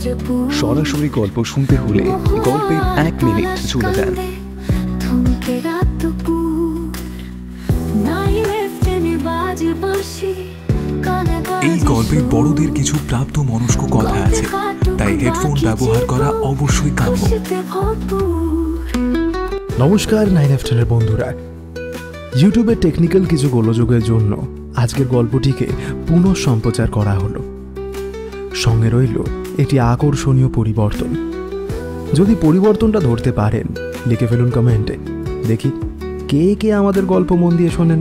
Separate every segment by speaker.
Speaker 1: সরাসরি গল্প শুনতে হলে গল্পের 1 মিনিট জুড়ে দেন। এই গল্পে বড়দের কিছু প্রাপ্ত মনস্ক কথা আছে, তাই হেডফোন ব্যবহার করা অবশ্যই কাম্য।
Speaker 2: নমস্কার 9F10 এর বন্ধুরা, ইউটিউবের টেকনিক্যাল কিছু গোলযোগের জন্য আজকের গল্পটিকে পুনঃ সম্প্রচার করা হলো। সঙ্গে রইল একটি আকর্ষণীয় পরিবর্তন। যদি পরিবর্তনটা ধরতে পারেন লিখে ফেলুন কমেন্টে, দেখি কে কে আমাদের গল্প মন দিয়ে শোনেন।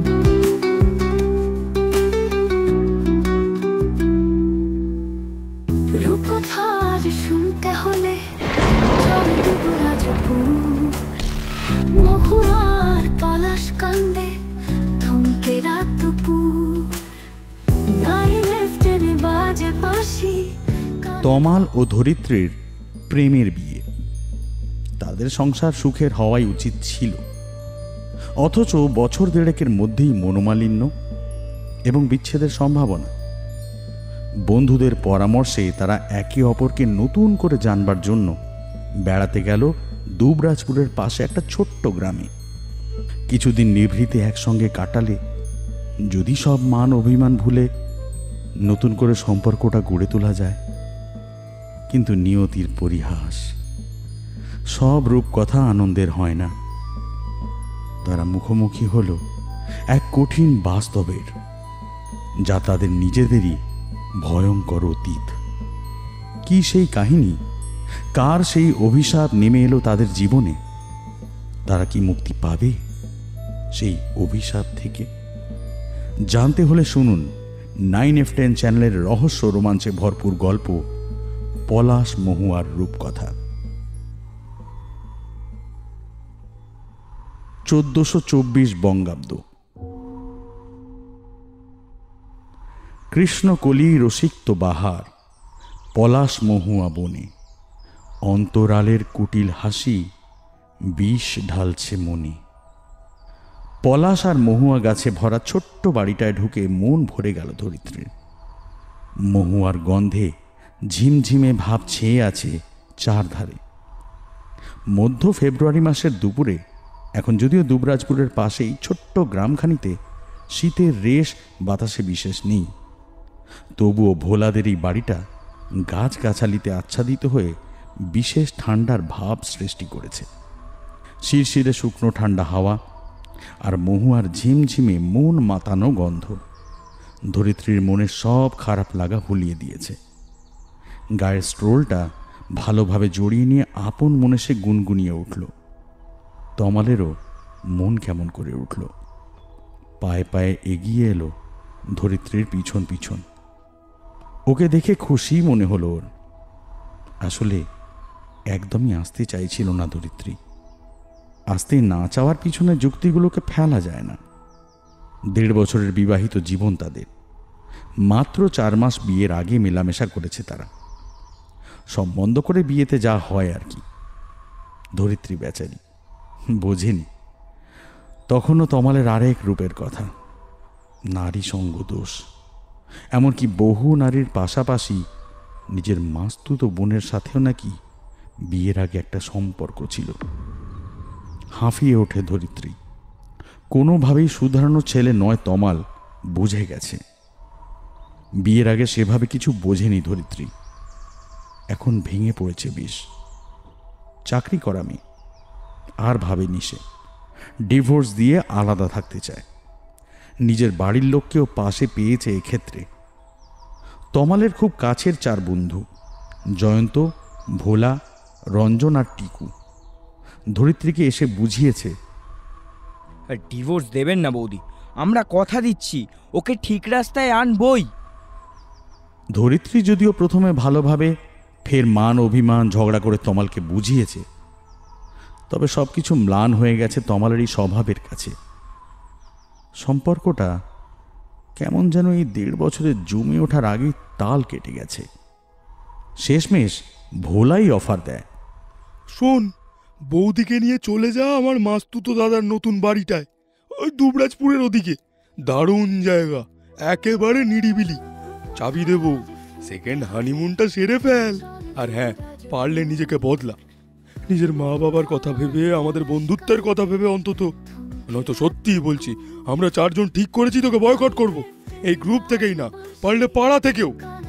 Speaker 3: তমাল ও ধরিত্রীর প্রেমের বিয়ে, তাদের সংসার সুখের হওয়াই উচিত ছিল, অথচ বছর দেড়েকের মধ্যেই মনোমালিন্য এবং বিচ্ছেদের সম্ভাবনা। বন্ধুদের পরামর্শে তারা একে অপরকে নতুন করে জানবার জন্য বেড়াতে গেল দুবরাজপুরের পাশে একটা ছোট্ট গ্রামে। কিছুদিন নিভৃতে একসঙ্গে কাটালে যদি সব মান অভিমান ভুলে নতুন করে সম্পর্কটা গড়ে তোলা যায়। কিন্তু নিয়তির পরিহাস, সব রূপকথা আনন্দের হয় না। তারা মুখোমুখি হলো এক কঠিন বাস্তবের, যা তাদের নিজেদেরই ভয়ঙ্কর অতীত। কি সেই কাহিনী? কার সেই অভিশাপ নেমে এলো তাদের জীবনে? তারা কি মুক্তি পাবে সেই অভিশাপ থেকে? জানতে হলে শুনুন 9F10 চ্যানেলের রহস্য রোমাঞ্চে ভরপুর গল্প পলাশ মহুয়ার রূপকথা। 1424 বঙ্গাব্দ। কৃষ্ণকলি রসিক্ত বাহার, পলাশ মহুয়া বনে, অন্তরালের কুটিল হাসি বিষ ঢালছে মনে। পলাশ আর মহুয়া গাছে ভরা ছোট্ট বাড়িটায় ঢুকে মন ভরে গেল ধরিত্রীর। মহুয়ার গন্ধে ঝিমঝিমে ভাব ছেয়ে আছে চারধারে। মধ্য ফেব্রুয়ারি মাসের দুপুরে, এখন যদিও দুবরাজপুরের পাশেই ছোট্ট গ্রামখানিতে শীতের রেশ বাতাসে বিশেষ নেই, তবুও ভোলাদের এই বাড়িটা গাছগাছালিতে আচ্ছাদিত হয়ে বিশেষ ঠান্ডার ভাব সৃষ্টি করেছে। শিরশিরে শুকনো ঠান্ডা হাওয়া আর মহুয়ার ঝিমঝিমে মন মাতানো গন্ধ ধরিত্রীর মনে সব খারাপ লাগা ভুলিয়ে দিয়েছে। গায়ের স্ট্রোলটা ভালোভাবে জড়িয়ে নিয়ে আপন মনে সে গুনগুনিয়ে উঠল। তমালেরও মন কেমন করে উঠল। পায়ে পায়ে এগিয়ে এলো ধরিত্রীর পিছন পিছন। ওকে দেখে খুশি মনে হলো ওর। আসলে একদমই আসতে চাইছিল না ধরিত্রী। আসতে না চাওয়ার পিছনে যুক্তিগুলোকে ফেলা যায় না। 1.5 বছরের বিবাহিত জীবন তাদের। মাত্র 4 মাস বিয়ের আগে মেলামেশা করেছে তারা। সম্বন্ধ করে বিয়েতে যা হয় আর কি। ধরিত্রী বেচারি বোঝেনি তখনও তমালের আরেক রূপের কথা, নারী সঙ্গ দোষ। এমনকি বহু নারীর পাশাপাশি নিজের মাস্তুত বোনের সাথেও নাকি বিয়ের আগে একটা সম্পর্ক ছিল। হাঁফিয়ে ওঠে ধরিত্রী। কোনোভাবেই শুধরানো ছেলে নয় তমাল, বুঝে গেছে। বিয়ের আগে সেভাবে কিছু বোঝেনি ধরিত্রী। এখন ভেঙে পড়েছে বেশ। চাকরি করা মেয়ে, আর ভাবেনি সে। ডিভোর্স দিয়ে আলাদা থাকতে চায়। নিজের বাড়ির লোককেও পাশে পেয়েছে এক্ষেত্রে। তমালের খুব কাছের 4 বন্ধু, জয়ন্ত, ভোলা, রঞ্জন আর টিকু, ধরিত্রীকে এসে বুঝিয়েছে,
Speaker 4: ডিভোর্স দেবেন না বৌদি, আমরা কথা দিচ্ছি ওকে ঠিক রাস্তায় আনবই।
Speaker 3: ধরিত্রী যদিও প্রথমে ভালোভাবে, ফের মান অভিমান ঝগড়া করে তমালকে বুঝিয়েছে, তবে সবকিছু ম্লান হয়ে গেছে তমালেরই স্বভাবের কাছে। সম্পর্কটা কেমন যেন এই 1.5 বছরে জমে ওঠার আগেই তাল কেটে গেছে। শেষমেশ ভোলাই অফার দেয়,
Speaker 5: শোন, বৌদিকে নিয়ে চলে যা আমার মাস্তুতো দাদার নতুন বাড়িটায়, ওই দুবরাজপুরের ওদিকে। দারুণ জায়গা, একেবারে নিরিবিলি। চাবি দেবো, সেকেন্ড হানিমুনটা সেরে ফেল। আর হ্যাঁ, পারলে নিজেকে বদলা, নিজের মা বাবার কথা ভেবে, আমাদের বন্ধুত্বের কথা ভেবে অন্তত। নয়তো সত্যিই বলছি, আমরা 4 জন ঠিক করেছি তোকে বয়কট করব, এই গ্রুপ থেকেই না, পারলে পাড়া থেকেও।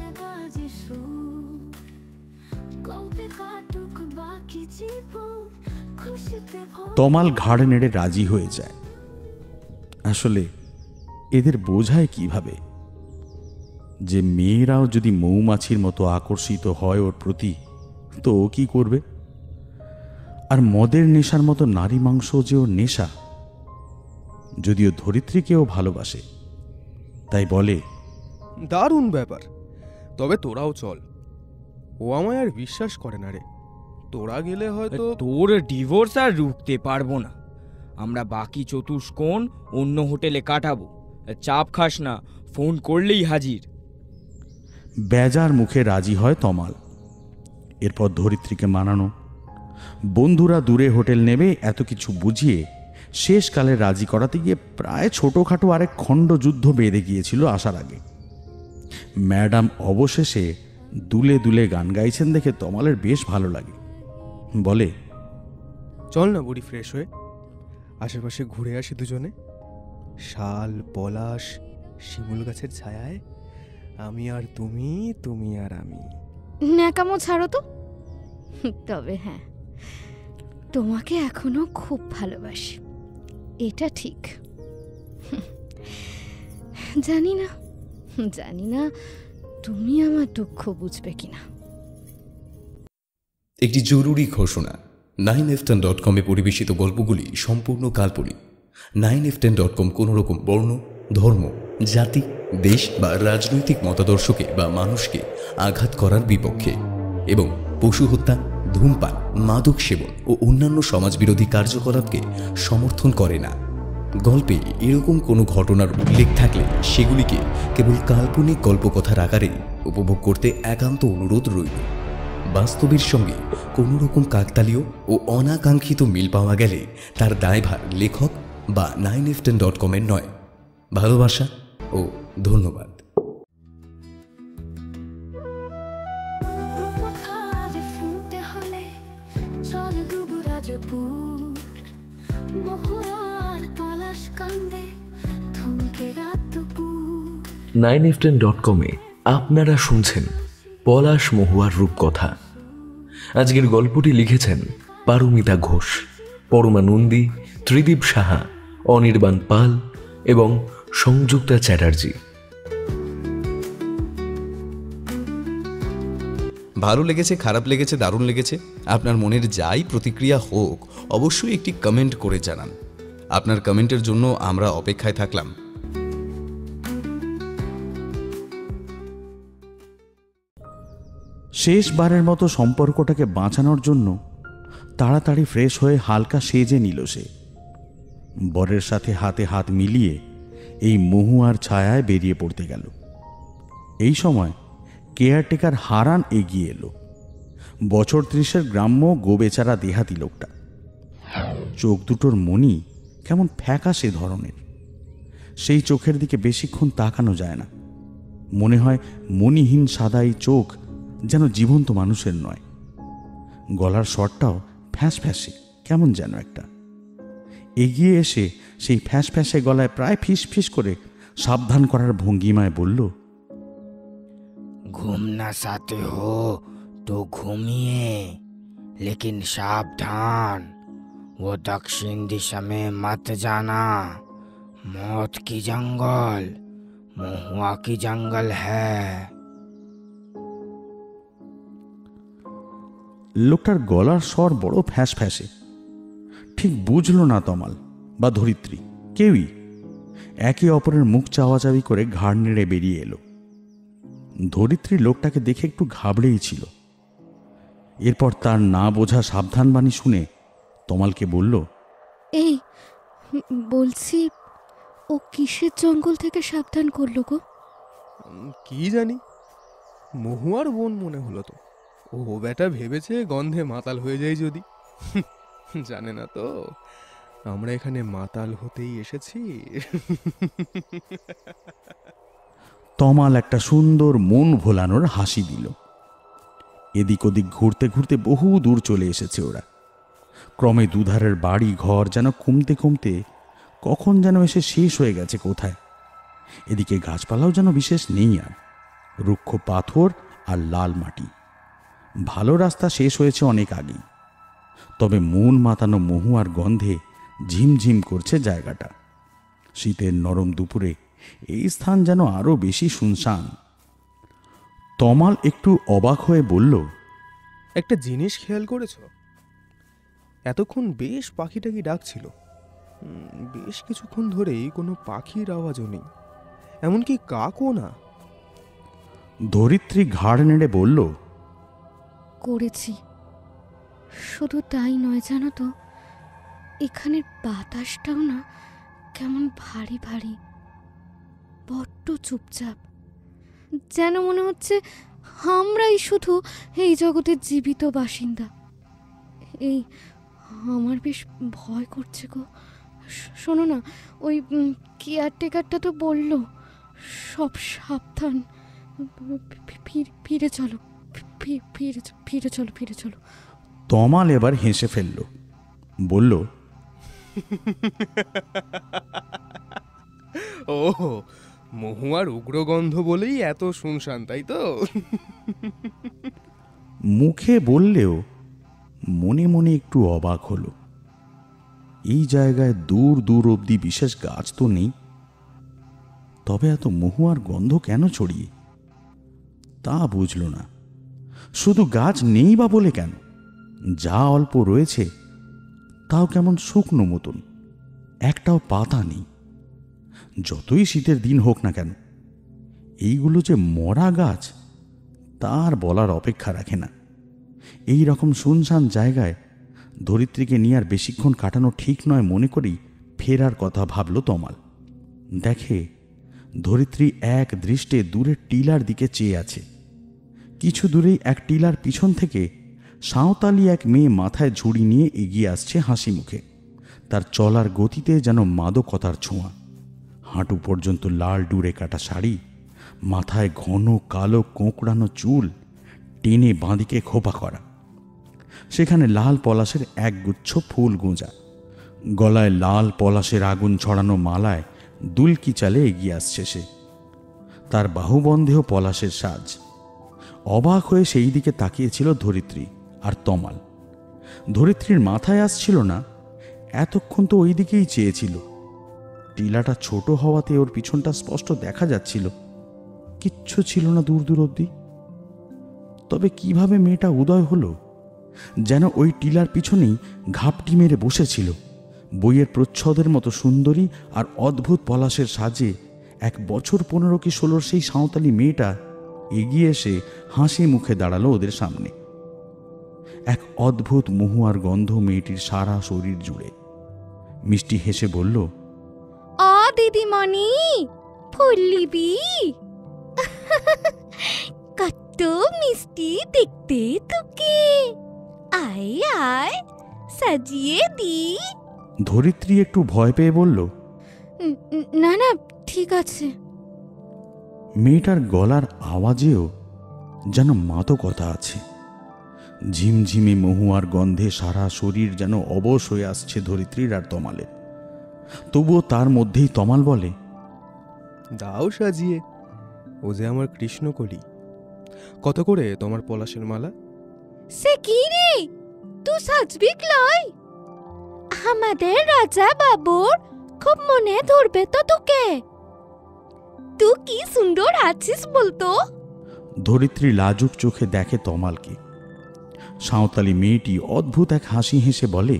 Speaker 3: তমাল ঘাড় নেড়ে রাজি হয়ে যায়। আসলে এদের বোঝায় কিভাবে যে মেয়েরাও যদি মৌমাছির মতো আকর্ষিত হয় ওর প্রতি, তো ও কি করবে? আর মদের নেশার মতো নারী মাংস যে ওর নেশা। যদিও ধরিত্রীকেও ভালোবাসে, তাই বলে,
Speaker 2: দারুণ ব্যাপার, তবে তোরাও চল। ও আমায় আর বিশ্বাস করে না রে, তোরা গেলে হয়তো।
Speaker 4: তোর ডিভোর্স আর রুখতে পারবো না। আমরা বাকি চতুষ্কোণ অন্য হোটেলে কাটাবো। চাপ খাস না, ফোন করলেই হাজির।
Speaker 3: বেজার মুখে রাজি হয় তমাল। এরপর ধরিত্রীকে মানানো, বন্ধুরা দূরে হোটেল নেবে, এত কিছু বুঝিয়ে শেষকালে রাজি করাতে গিয়ে প্রায় ছোটোখাটো আরেক খণ্ড যুদ্ধ বেঁধে গিয়েছিল আসার আগে। ম্যাডাম অবশেষে দুলে দুলে গান গাইছেন দেখে তমালের বেশ ভালো লাগে। বলে,
Speaker 2: চল না বুড়ি, ফ্রেশ হয়ে আশেপাশে ঘুরে আসি দুজনে। শাল, পলাশ, শিমুল গাছের ছায়ায় আমি আর তুমি, তুমি আর আমি।
Speaker 6: ন্যাকামো ছাড়ো তো। তবে হ্যাঁ, তোমাকে এখনো খুব ভালোবাসি, এটা ঠিক। জানি না তুমি আমার দুঃখ বুঝবে কিনা।
Speaker 7: একটি জরুরি ঘোষণা। 9f10.com-এ পরিবেশিত গল্পগুলি সম্পূর্ণ কাল্পনিক। 9f10.com কোনো রকম বর্ণ, ধর্ম, জাতি, দেশ বা রাজনৈতিক মতাদর্শকে বা মানুষকে আঘাত করার বিপক্ষে এবং পশু হত্যা, ধূমপান, মাদক সেবন ও অন্যান্য সমাজবিরোধী কার্যকলাপকে সমর্থন করে না। গল্পে এরকম কোনো ঘটনার উল্লেখ থাকলে সেগুলিকে কেবল কাল্পনিক গল্পকথার আকারে উপভোগ করতে একান্ত অনুরোধ রইল। বাস্তবের সঙ্গে কোনো রকম কাকতালীয় ও অনাকাঙ্ক্ষিত মিল পাওয়া গেলে তার দায়ভার লেখক বা 9f10.com-এর নয়। ভালোবাসা ও ধন্যবাদ।
Speaker 1: 9f10.com-এ আপনারা শুনছেন পলাশ মহুয়ার রূপকথা। আজকের গল্পটি লিখেছেন পারমিতা ঘোষ, পরমা নন্দী, ত্রিদীপ সাহা, অনির্বাণ পাল এবং সংযুক্তা চ্যাটার্জি।
Speaker 7: ভালো লেগেছে, খারাপ লেগেছে, দারুণ লেগেছে, আপনার মনের যাই প্রতিক্রিয়া হোক, অবশ্যই একটি কমেন্ট করে জানান। আপনার কমেন্টের জন্য আমরা অপেক্ষায় থাকলাম।
Speaker 3: শেষবারের মতো সম্পর্কটাকে বাঁচানোর জন্য তাড়াতাড়ি ফ্রেশ হয়ে হালকা সেজে নিল সে। বরের সাথে হাতে হাত মিলিয়ে এই মহুয়ার ছায়ায় বেরিয়ে পড়তে গেল। এই সময় কেয়ারটেকার হারান এগিয়ে এলো। বছর 30-এর গ্রাম্য গোবেচারা দেহাতি লোকটা। চোখ দুটোর মনি কেমন ফ্যাকাশে ধরনের। সেই চোখের দিকে বেশিক্ষণ তাকানো যায় না। মনে হয় মনিহীন সাদাই চোখ যেন জীবন্ত মানুষের নয়। গলার স্বরটাও ফ্যাঁস ফ্যাঁসে কেমন যেন একটা। এগিয়ে এসে সেই ফ্যাঁস ফ্যাঁসে গলায় প্রায় ফিস ফিস করে সাবধান করার ভঙ্গিমায় বলল,
Speaker 4: घूमना चाहते हो तो घूमिए, लेकिन सावधान, वो दक्षिण दिशा में मत जाना। मौत की जंगल, महुआ की जंगल है।
Speaker 3: লোকটার গলার স্বর বড় ফ্যাঁস ফ্যাঁসে। ঠিক বুঝল না তমাল বা ধরিত্রী, কেউই। একে অপরের মুখ চাওয়াচাওয়ি করে ঘাড় নেড়ে বেরিয়ে এলো। ধরিত্রী লোকটাকে দেখে একটু ঘাবড়েই ছিল। এরপর তার না বোঝা সাবধান বাণী শুনে তমালকে বলল,
Speaker 6: এই বলছি, ও কিসের জঙ্গল থেকে সাবধান করলো গো?
Speaker 2: কি জানি, মহুয়ার বোন মনে হলো তো। ও বেটা ভেবেছে গন্ধে মাতাল হয়ে যায় যদি। জানে না তো আমরা এখানে মাতাল হতেই এসেছি।
Speaker 3: তমাল একটা সুন্দর মন ভোলানোর হাসি দিল। এদিক ওদিক ঘুরতে ঘুরতে বহু দূর চলে এসেছে ওরা। ক্রমে দুধারের বাড়ি ঘর যেন কমতে কমতে কখন যেন এসে শেষ হয়ে গেছে কোথায়। এদিকে গাছপালাও যেন বিশেষ নেই আর, রুক্ষ পাথর আর লাল মাটি। ভালো রাস্তা শেষ হয়েছে অনেক আগেই, তবে মন মাতানো মহুয়ার গন্ধে ঝিমঝিম করছে জায়গাটা। শীতের নরম দুপুরে এই স্থান যেন আরো বেশি শুনশান। তমাল একটু অবাক হয়ে বলল,
Speaker 8: একটা জিনিস খেয়াল করেছ? এতক্ষণ বেশ পাখিটাকি ডাকছিল, বেশ কিছুক্ষণ ধরেই কোনো পাখির আওয়াজও নেই, এমনকি কাকও না।
Speaker 3: ধরিত্রী ঘাড় নেড়ে বলল,
Speaker 6: করেছি। শুধু তাই নয় জানো তো, এখানের বাতাসটাও না কেমন ভারী ভারী, বড্ড চুপচাপ, যেন মনে হচ্ছে আমরাই শুধু এই জগতের জীবিত বাসিন্দা। এই আমার বেশ ভয় করছে গো। শোনো না, ওই কেয়ারটেকারটা তো বলল সব সাবধান, ফিরে চলো, ফিরে চলো, ফিরে চলো।
Speaker 3: তমাল এবার হেসে ফেলল, বলল,
Speaker 8: ও, মহুয়ার উগ্রগন্ধ বলেই এত শুনশান, তাই তো?
Speaker 3: মুখে বললেও মনে মনে একটু অবাক হলো। এই জায়গায় দূর দূর অবধি বিশেষ গাছ তো নেই, তবে এত মহুয়ার গন্ধ কেন ছড়িয়ে তা বুঝল না। শুধু গাছ নেই বা বলে কেন, যা অল্প রয়েছে তাও কেমন শুকনো মতন, একটাও পাতা নেই। যতই শীতের দিন হোক না কেন, এইগুলো যে মরা গাছ তার বলার অপেক্ষা রাখে না। এই রকম শুনশান জায়গায় ধরিত্রীকে নিয়ে আর বেশিক্ষণ কাটানো ঠিক নয় মনে করেই ফেরার কথা ভাবল তমাল। দেখে ধরিত্রী এক দৃষ্টে দূরের টিলার দিকে চেয়ে আছে। কিছু দূরেই এক টিলার পিছন থেকে সাঁওতালি এক মেয়ে মাথায় ঝুড়ি নিয়ে এগিয়ে আসছে হাসি মুখে। তার চলার গতিতে যেন মাদকতার ছোঁয়া। হাঁটু পর্যন্ত লাল ডুরে কাটা শাড়ি, মাথায় ঘন কালো কোঁকড়ানো চুল, টেনে বাঁদিকে খোপা করা, সেখানে লাল পলাশের একগুচ্ছ ফুল গোঁজা, গলায় লাল পলাশের আগুন ছড়ানো মালায় দুলকি চালে এগিয়ে আসছে সে। তার বাহুবন্ধেও পলাশের সাজ। অবাক হয়ে সেই দিকে তাকিয়েছিল ধরিত্রী আর তমাল। ধরিত্রীর মাথায় আসছিল না, এতক্ষণ তো ওই দিকেই চেয়েছিল। টিলাটা ছোট হওয়াতে ওর পিছনটা স্পষ্ট দেখা যাচ্ছিল, কিচ্ছু ছিল না দূর দূর অবধি। তবে কিভাবে মেয়েটা উদয় হলো? যেন ওই টিলার পিছনেই ঘাপটি মেরে বসেছিল, বইয়ের প্রচ্ছদের মতো সুন্দরী আর অদ্ভুত পলাশের সাজে 1 বছর 15 কি 16 সেই সাঁওতালি মেয়েটা এগিয়ে এসে হাসি মুখে দাঁড়ালো ওদের সামনে। এক অদ্ভুত মহুয়ার গন্ধ মেয়েটির সারা শরীর জুড়ে। মিষ্টি হেসে বলল,
Speaker 6: দিদিমণি, ফুল নিবি? কত মিষ্টি দেখতে তোকে, আয় আয়, সাজিয়ে দি।
Speaker 3: ধরিত্রী একটু ভয় পেয়ে বলল,
Speaker 6: না না, ঠিক আছে।
Speaker 3: মেয়েটার গলার আওয়াজেও যেন মাদকতা আছে। ঝিমঝিমে মহুয়ার গন্ধে সারা শরীর যেন অবশ হয়ে আসছে ধরিত্রীর আর তমালের। তবুও তার মধ্যেই তমাল বলে,
Speaker 8: দাও সাজিয়ে, ও যে আমার কৃষ্ণকলি। কত করে তোমার পলাশের মালা?
Speaker 6: সে কি রে, তুই সাজবি ক্লয়? আমাদের রাজা বাবুর খুব মনে ধরবে তো তোকে। তুই কি সুন্দর আছিস বলতো।
Speaker 3: ধরিত্রী লাজুক চোখে দেখে তমালকে। সাঁওতালি মেয়েটি অদ্ভুত এক হাসি হেসে বলে,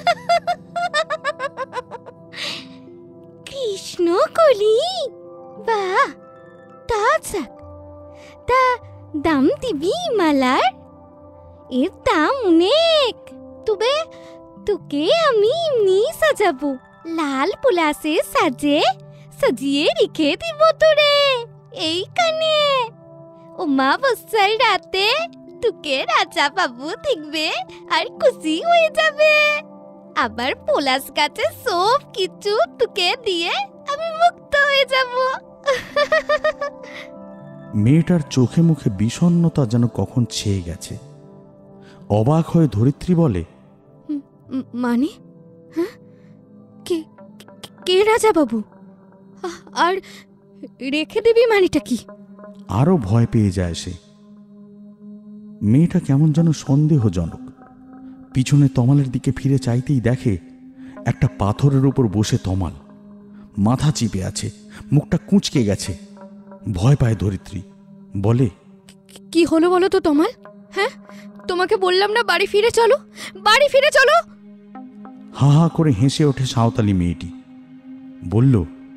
Speaker 6: কৃষ্ণকলি, বাহ, তা যাক, তা দাম দিবি মালার? এর দাম অনেক। তবে তোকে আমি এমনি সাজাবো, লাল পলাশে সাজিয়ে রেখে দিব তোরে এইখানে। অমাবস্যার রাতে তোকে রাজা বাবু দেখবে আর খুশি হয়ে যাবে। আবার পলাশ গাছে সব কিছু তোকে দিয়ে আমি মুক্ত হয়ে যাব।
Speaker 3: মেয়েটার চোখে মুখে বিষণ্ণতা যেন কখন ছেয়ে গেছে। অবাক হয়ে ধরিত্রী বলে,
Speaker 6: মানে হ্যাঁ, কে কে রাজা বাবু? আর রেখে দিবি মানেটা কি?
Speaker 3: আরো ভয় পেয়ে যায় সে। মেয়েটা কেমন যেন সন্দেহজনক। পিছনে তমালের দিকে ফিরে চাইতেই দেখে একটা পাথরের উপর বসে তমাল, মাথা চিপে আছে, মুখটা কুঁচকে গেছে। ভয় পায় ধরিত্রী, বলে,
Speaker 6: কি হলো বলো তো তমাল? হ্যাঁ, তোমাকে বললাম না বাড়ি ফিরে চলো, বাড়ি ফিরে চলো।
Speaker 3: হা হা করে হেসে ওঠে সাঁওতালি মেয়েটি, বলল,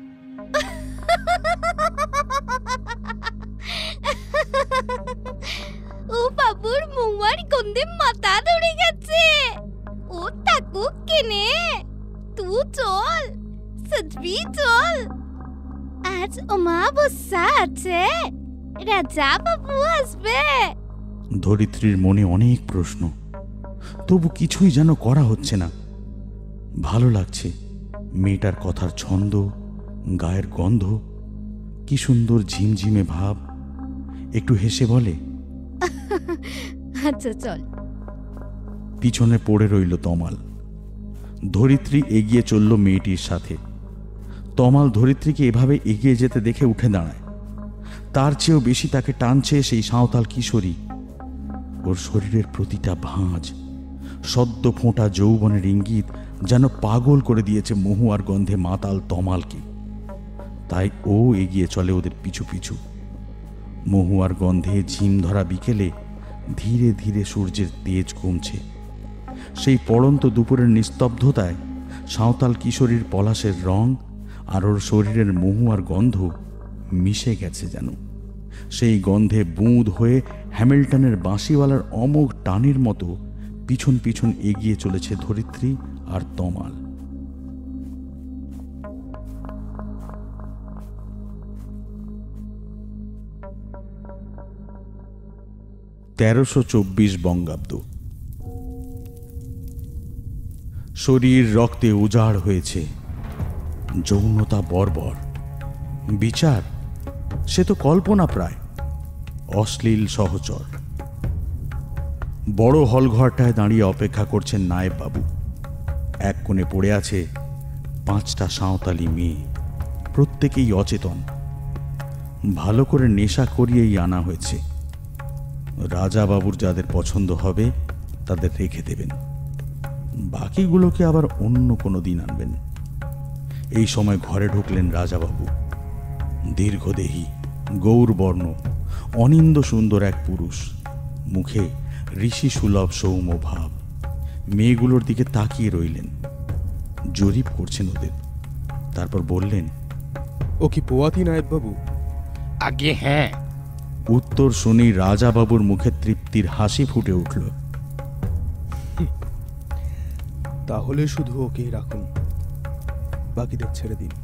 Speaker 6: ও বাবুর মুয়ার গন্ধে মাথা ধরে গেছে। ও থাকুক কেনে, তুই চল, সজবি চল। আজ অমাবস্যা আছে, রাজা বাবু আসবে।
Speaker 3: ধরিত্রীর মনে অনেক প্রশ্ন, তবু কিছুই যেন করা হচ্ছে না। ভালো লাগছে মেয়েটার কথার ছন্দ, গায়ের গন্ধ, কি সুন্দর ঝিমঝিমে ভাব। একটু হেসে বলে,
Speaker 6: আচ্ছা চল।
Speaker 3: পিছনে পড়ে রইল তমাল। ধরিত্রী এগিয়ে চলল মেয়েটির সাথে। তমাল ধরিত্রীকে এভাবে এগিয়ে যেতে দেখে উঠে দাঁড়ায়। তার চেয়েও বেশি তাকে টানছে সেই সাঁওতাল কিশোরী। ওর শরীরের প্রতিটা ভাঁজ, সদ্য ফোঁটা যৌবনের ইঙ্গিত যেন পাগল করে দিয়েছে মহুয়ার গন্ধে মাতাল তমালকে। তাই ও এগিয়ে চলে ওদের পিছু পিছু। মহুয়ার গন্ধে ঝিম ধরা বিকেলে ধীরে ধীরে সূর্যের তেজ কমছে। সেই পড়ন্ত দুপুরের নিস্তব্ধতায় সাঁওতাল কিশোরীর পলাশের রং আর ওর শরীরের মহুয়ার গন্ধ মিশে গেছে যেন। সেই গন্ধে বুঁদ হয়ে হ্যামিল্টনের বাঁশিওয়ালার অমোঘ টানের মতো পিছন পিছন এগিয়ে চলেছে ধরিত্রী আর তমাল। বঙ্গাব্দ। শরীর রক্তে উজাড় হয়েছে, যৌনতা বর্বর, বিচার সে তো কল্পনা প্রায়, অশ্লীল সহচর। বড় হলঘরটায় দাঁড়িয়ে অপেক্ষা করছেন নায়েব বাবু। এক কোণে পড়ে আছে 5টা সাঁওতালি মেয়ে, প্রত্যেকেই অচেতন। ভালো করে নেশা করিয়েই আনা হয়েছে। রাজা বাবুর যাদের পছন্দ হবে তাদের রেখে দেবেন, বাকিগুলোকে আবার অন্য কোনো দিন আনবেন। এই সময় ঘরে ঢুকলেন রাজাবাবু। দীর্ঘদেহী, গৌরবর্ণ, অনিন্দ সুন্দর এক পুরুষ, মুখে ঋষি সুলভ সৌম্য ভাব। মেয়েগুলোর দিকে তাকিয়ে রইলেন, জরিপ করছেন ওদের। তারপর বললেন,
Speaker 8: ও কি পোয়াতি নায়েব বাবু?
Speaker 4: আগে হ্যাঁ।
Speaker 3: উত্তর শুনেই রাজাবাবুর মুখে তৃপ্তির হাসি ফুটে উঠল।
Speaker 8: তাহলে শুধু ওকেই রাখুন, বাকিদের ছেড়ে দিন।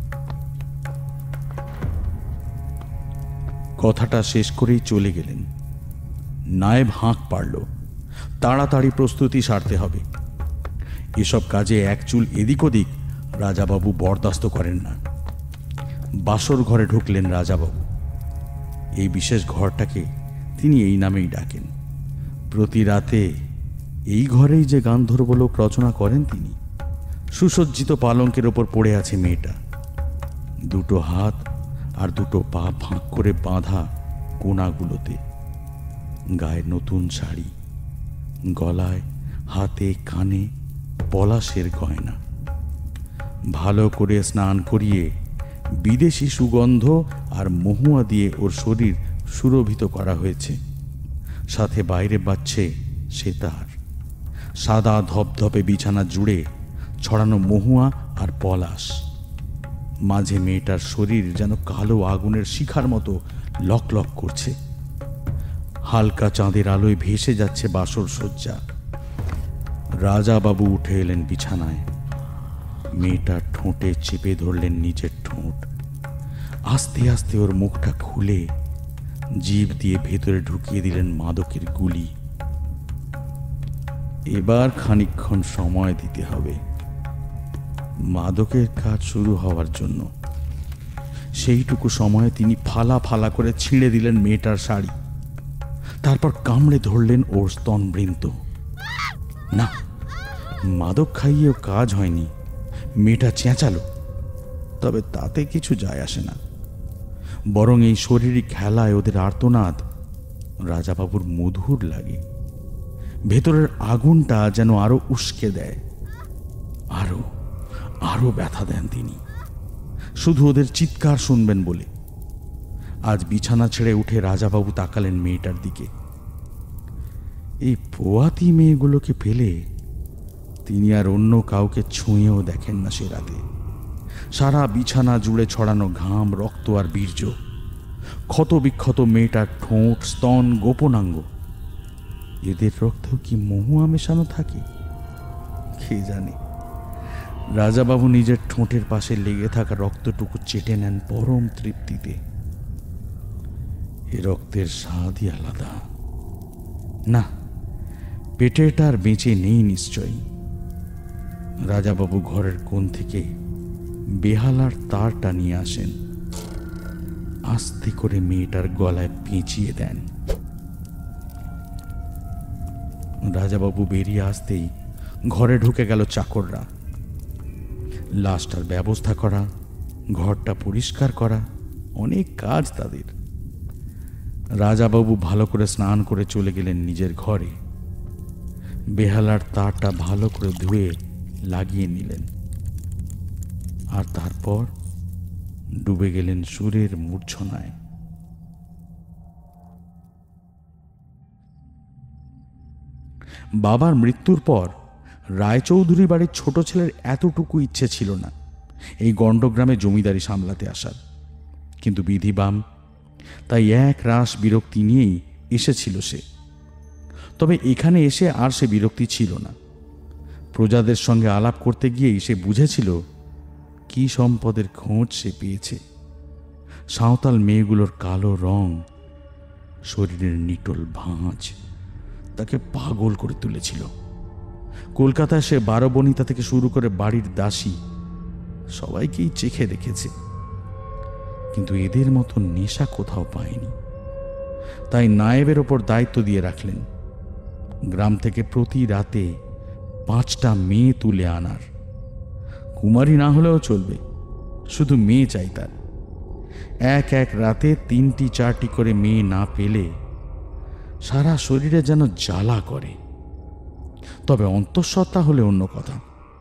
Speaker 3: কথাটা শেষ করেই চলে গেলেন। নায়েব হাঁক পারল, তাড়াতাড়ি প্রস্তুতি সারতে হবে। এসব কাজে এক চুল এদিক ওদিক রাজাবাবু বরদাস্ত করেন না। বাসর ঘরে ঢুকলেন রাজাবাবু। এই বিশেষ ঘরটাকে তিনি এই নামেই ডাকেন। প্রতি রাতে এই ঘরেই যে গান্ধর্বলোক রচনা করেন তিনি। সুসজ্জিত পালঙ্কের ওপর পড়ে আছে মেয়েটা, দুটো হাত আর দুটো পা ফাঁক করে বাঁধা কোনাগুলোতে। গায়ে নতুন শাড়ি, গলায় হাতে কানে পলাশের গয়না। ভালো করে স্নান করিয়ে বিদেশি সুগন্ধ আর মহুয়া দিয়ে ওর শরীর সুরভিত করা হয়েছে। সাথে বাইরে বাজছে সেতার। সাদা ধপধপে বিছানা জুড়ে ছড়ানো মহুয়া আর পলাশ। মাঝে মেয়েটার শরীর যেন কালো আগুনের শিখার মতো লকলক করছে। হালকা চাঁদের আলোয় ভেসে যাচ্ছে বাসর সজ্জা। রাজাবাবু উঠে এলেন বিছানায়। মেয়েটার ঠোঁটে চেপে ধরলেন নিজের ঠোঁট। আস্তে আস্তে ওর মুখটা খুলে জিভ দিয়ে ভেতরে ঢুকিয়ে দিলেন মাদকের গুলি। এবার খানিকক্ষণ সময় দিতে হবে মাদকের কাজ শুরু হওয়ার জন্য। সেইটুকু সময়ে তিনি ফালা ফালা করে ছিঁড়ে দিলেন মেয়েটার শাড়ি, তারপর কামড়ে ধরলেন ওর স্তনবৃন্ত। না, মাদক খাইয়েও কাজ হয়নি। মেয়েটা চেঁচালো, তবে তাতে কিছু যায় আসে না, বরং এই শরীরী খেলায় ওদের আর্তনাদ রাজাবাবুর মধুর লাগে। ভেতরের আগুনটা যেন আরো উস্কে দেয়, আরো আরো ব্যথা দেন তিনি, শুধু ওদের চিৎকার শুনবেন বলে। আজ বিছানা ছেড়ে উঠে রাজাবাবু তাকালেন মেয়েটার দিকে। এই পোয়াতি মেয়েগুলোকে পেলে তিনি আর অন্য কাউকে ছুঁয়েও দেখেন না সে রাতে। সারা বিছানা জুড়ে ছড়ানো ঘাম, রক্ত আর বীর্য, ক্ষত বিক্ষত মেয়েটার ঠোঁট, স্তন, গোপনাঙ্গ, এদের রক্তেও কি মহুয়া মেশানো থাকে কে জানে। রাজাবাবু নিজের ঠোঁটের পাশে লেগে থাকা রক্তটুকু চেটে নেন পরম তৃপ্তিতে। এ রক্তের স্বাদই আলাদা। না, পেটেটা আর বেঁচে নেই নিশ্চয়ই। রাজাবাবু ঘরের কোণ থেকে বেহালার তারটা নিয়ে আসেন, আস্তে করে মেয়েটার গলায় পেঁচিয়ে দেন। রাজাবাবু বেরিয়ে আসতেই ঘরে ঢুকে গেল চাকররা। লাশটার ব্যবস্থা করা, ঘরটা পরিষ্কার করা, অনেক কাজ তাদের। রাজাবাবু ভালো করে স্নান করে চলে গেলেন নিজের ঘরে। বেহালার তারটা ভালো করে ধুয়ে লাগিয়ে নিলেন, আর তারপর ডুবে গেলেন সুরের মূর্ছনায়। বাবার মৃত্যুর পর রায়চৌধুরী বাড়ির ছোট ছেলের এতটুকু ইচ্ছে ছিল না এই গণ্ডগ্রামে জমিদারি সামলাতে আসার, কিন্তু বিধিবাম, তাই এক রাশ বিরক্তি নিয়েই এসেছিল সে। তবে এখানে এসে আর সে বিরক্তি ছিল না। প্রজাদের সঙ্গে আলাপ করতে গিয়েই সে বুঝেছিল কি সম্পদের খোঁজ সে পেয়েছে। সাঁওতাল মেয়েগুলোর কালো রং, শরীরের নিটোল ভাঁজ তাকে পাগল করে তুলেছিল। কলকাতায় সে 12 বনিতা থেকে শুরু করে বাড়ির দাসী সবাইকেই চেখে দেখেছে, কিন্তু এদের মতো নেশা কোথাও পায়নি। তাই নায়েবের ওপর দায়িত্ব দিয়ে রাখলেন, গ্রাম থেকে প্রতি রাতে 5টা মেয়ে তুলে আনার। কুমারী না হলেও চলবে, শুধু মেয়ে চাই তার। এক এক রাতে 3টি 4টি করে মেয়ে না পেলে সারা শরীরে যেন জ্বালা করে। তবে অন্তঃসত্ত্বা হলে অন্য কথা।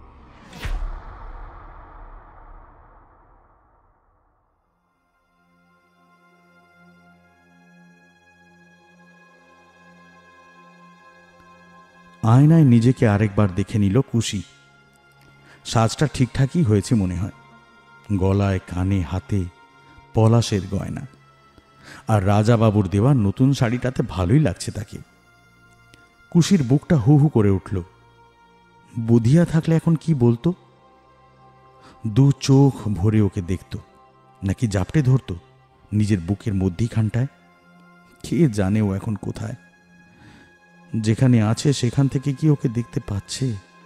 Speaker 3: আয়নায় নিজেকে আরেকবার দেখে নিল কুশি। সাজটা ঠিকঠাকই হয়েছে মনে হয়। গলায়, কানে, হাতে পলাশের গয়না, আর রাজাবাবুর দেওয়া নতুন শাড়িটাতে ভালোই লাগছে তাকে। কুশির বুকটা হু হু করে উঠল। বুধিয়া থাকলে এখন কি বলতো? 2 চোখ ভরে ওকে দেখত, নাকি জাপটে ধরত নিজের বুকের মধ্যিখানটায়? কে জানে ও এখন কোথায়? যেখানে আছে সেখান থেকে কি ওকে দেখতে পাচ্ছে?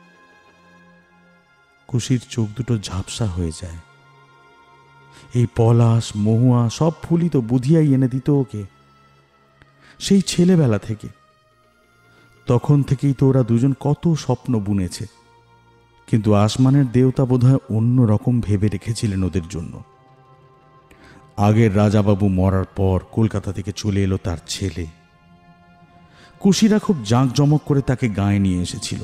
Speaker 3: কুশির চোখ দুটো ঝাপসা হয়ে যায়। এই পলাশ, মহুয়া সব ফুলই তো বুধিয়াই এনে দিত ওকে, সেই ছেলেবেলা থেকে। তখন থেকেই তো ওরা দুজন কত স্বপ্ন বুনেছে, কিন্তু আসমানের দেবতা বোধহয় অন্য রকম ভেবে রেখেছিলেন ওদের জন্য। আগের রাজাবাবু মরার পর কলকাতা থেকে চলে এলো তার ছেলে। কুশিরা খুব জাঁকজমক করে তাকে গায়ে নিয়ে এসেছিল,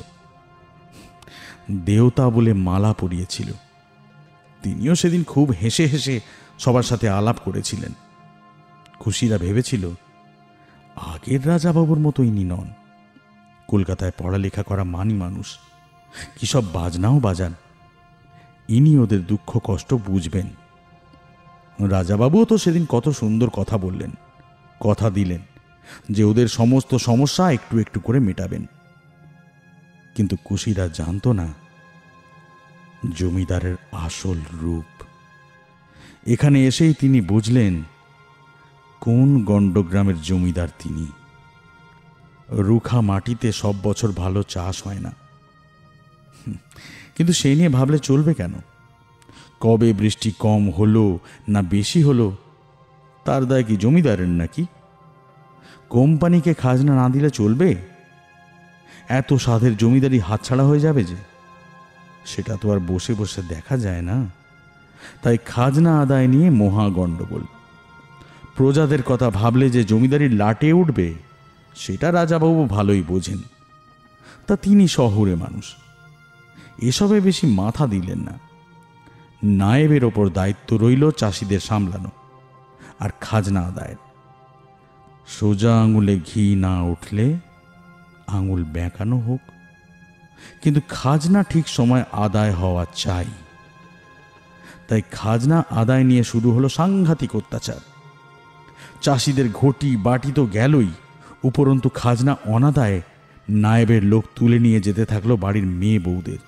Speaker 3: দেবতা বলে মালা পরিয়েছিল। তিনিও সেদিন খুব হেসে হেসে সবার সাথে আলাপ করেছিলেন। খুশিরা ভেবেছিল আগের রাজাবাবুর মতো ইনি নন। কলকাতায় পড়ালেখা করা মানি মানুষ, কি সব বাজনাও বাজান। ইনি ওদের দুঃখ কষ্ট বুঝবেন। রাজাবাবুও তো সেদিন কত সুন্দর কথা বললেন, কথা দিলেন যে ওদের সমস্ত সমস্যা একটু একটু করে মেটাবেন। কিন্তু কুশিরা জানতো না জমিদারের আসল রূপ। এখানে এসেই তিনি বুঝলেন কোন গণ্ডগ্রামের জমিদার তিনি। রুখা মাটিতে সব বছর ভালো চাষ হয় না, কিন্তু সেই নিয়ে ভাবলে চলবে কেন? কবে বৃষ্টি কম হলো না বেশি হলো তার দায় কি জমিদারের নাকি? কোম্পানিকে খাজনা না দিলে চলবে? এত সাধের জমিদারি হাতছাড়া হয়ে যাবে যে, সেটা তো আর বসে বসে দেখা যায় না। তাই খাজনা আদায় নিয়ে মহা গণ্ডগোল। প্রজাদের কথা ভাবলে যে জমিদারি লাটে উঠবে সেটা রাজাবাবু ভালোই বোঝেন। তা তিনি শহুরে মানুষ, এসবে বেশি মাথা দিলেন না। নায়েবের ওপর দায়িত্ব রইল চাষিদের সামলানো আর খাজনা আদায়ের। সোজা আঙুলে ঘি না উঠলে আঙুল বেঁকানো হোক, কিন্তু খাজনা ঠিক সময় আদায় হওয়া চাই। তাই খাজনা আদায় নিয়ে শুরু হলো সাংঘাতিক অত্যাচার। চাষিদের ঘটি বাটি তো গেলই, উপরন্তু খাজনা অনাদায়ে নায়েবের লোক তুলে নিয়ে যেতে থাকলো বাড়ির মেয়ে বউদের।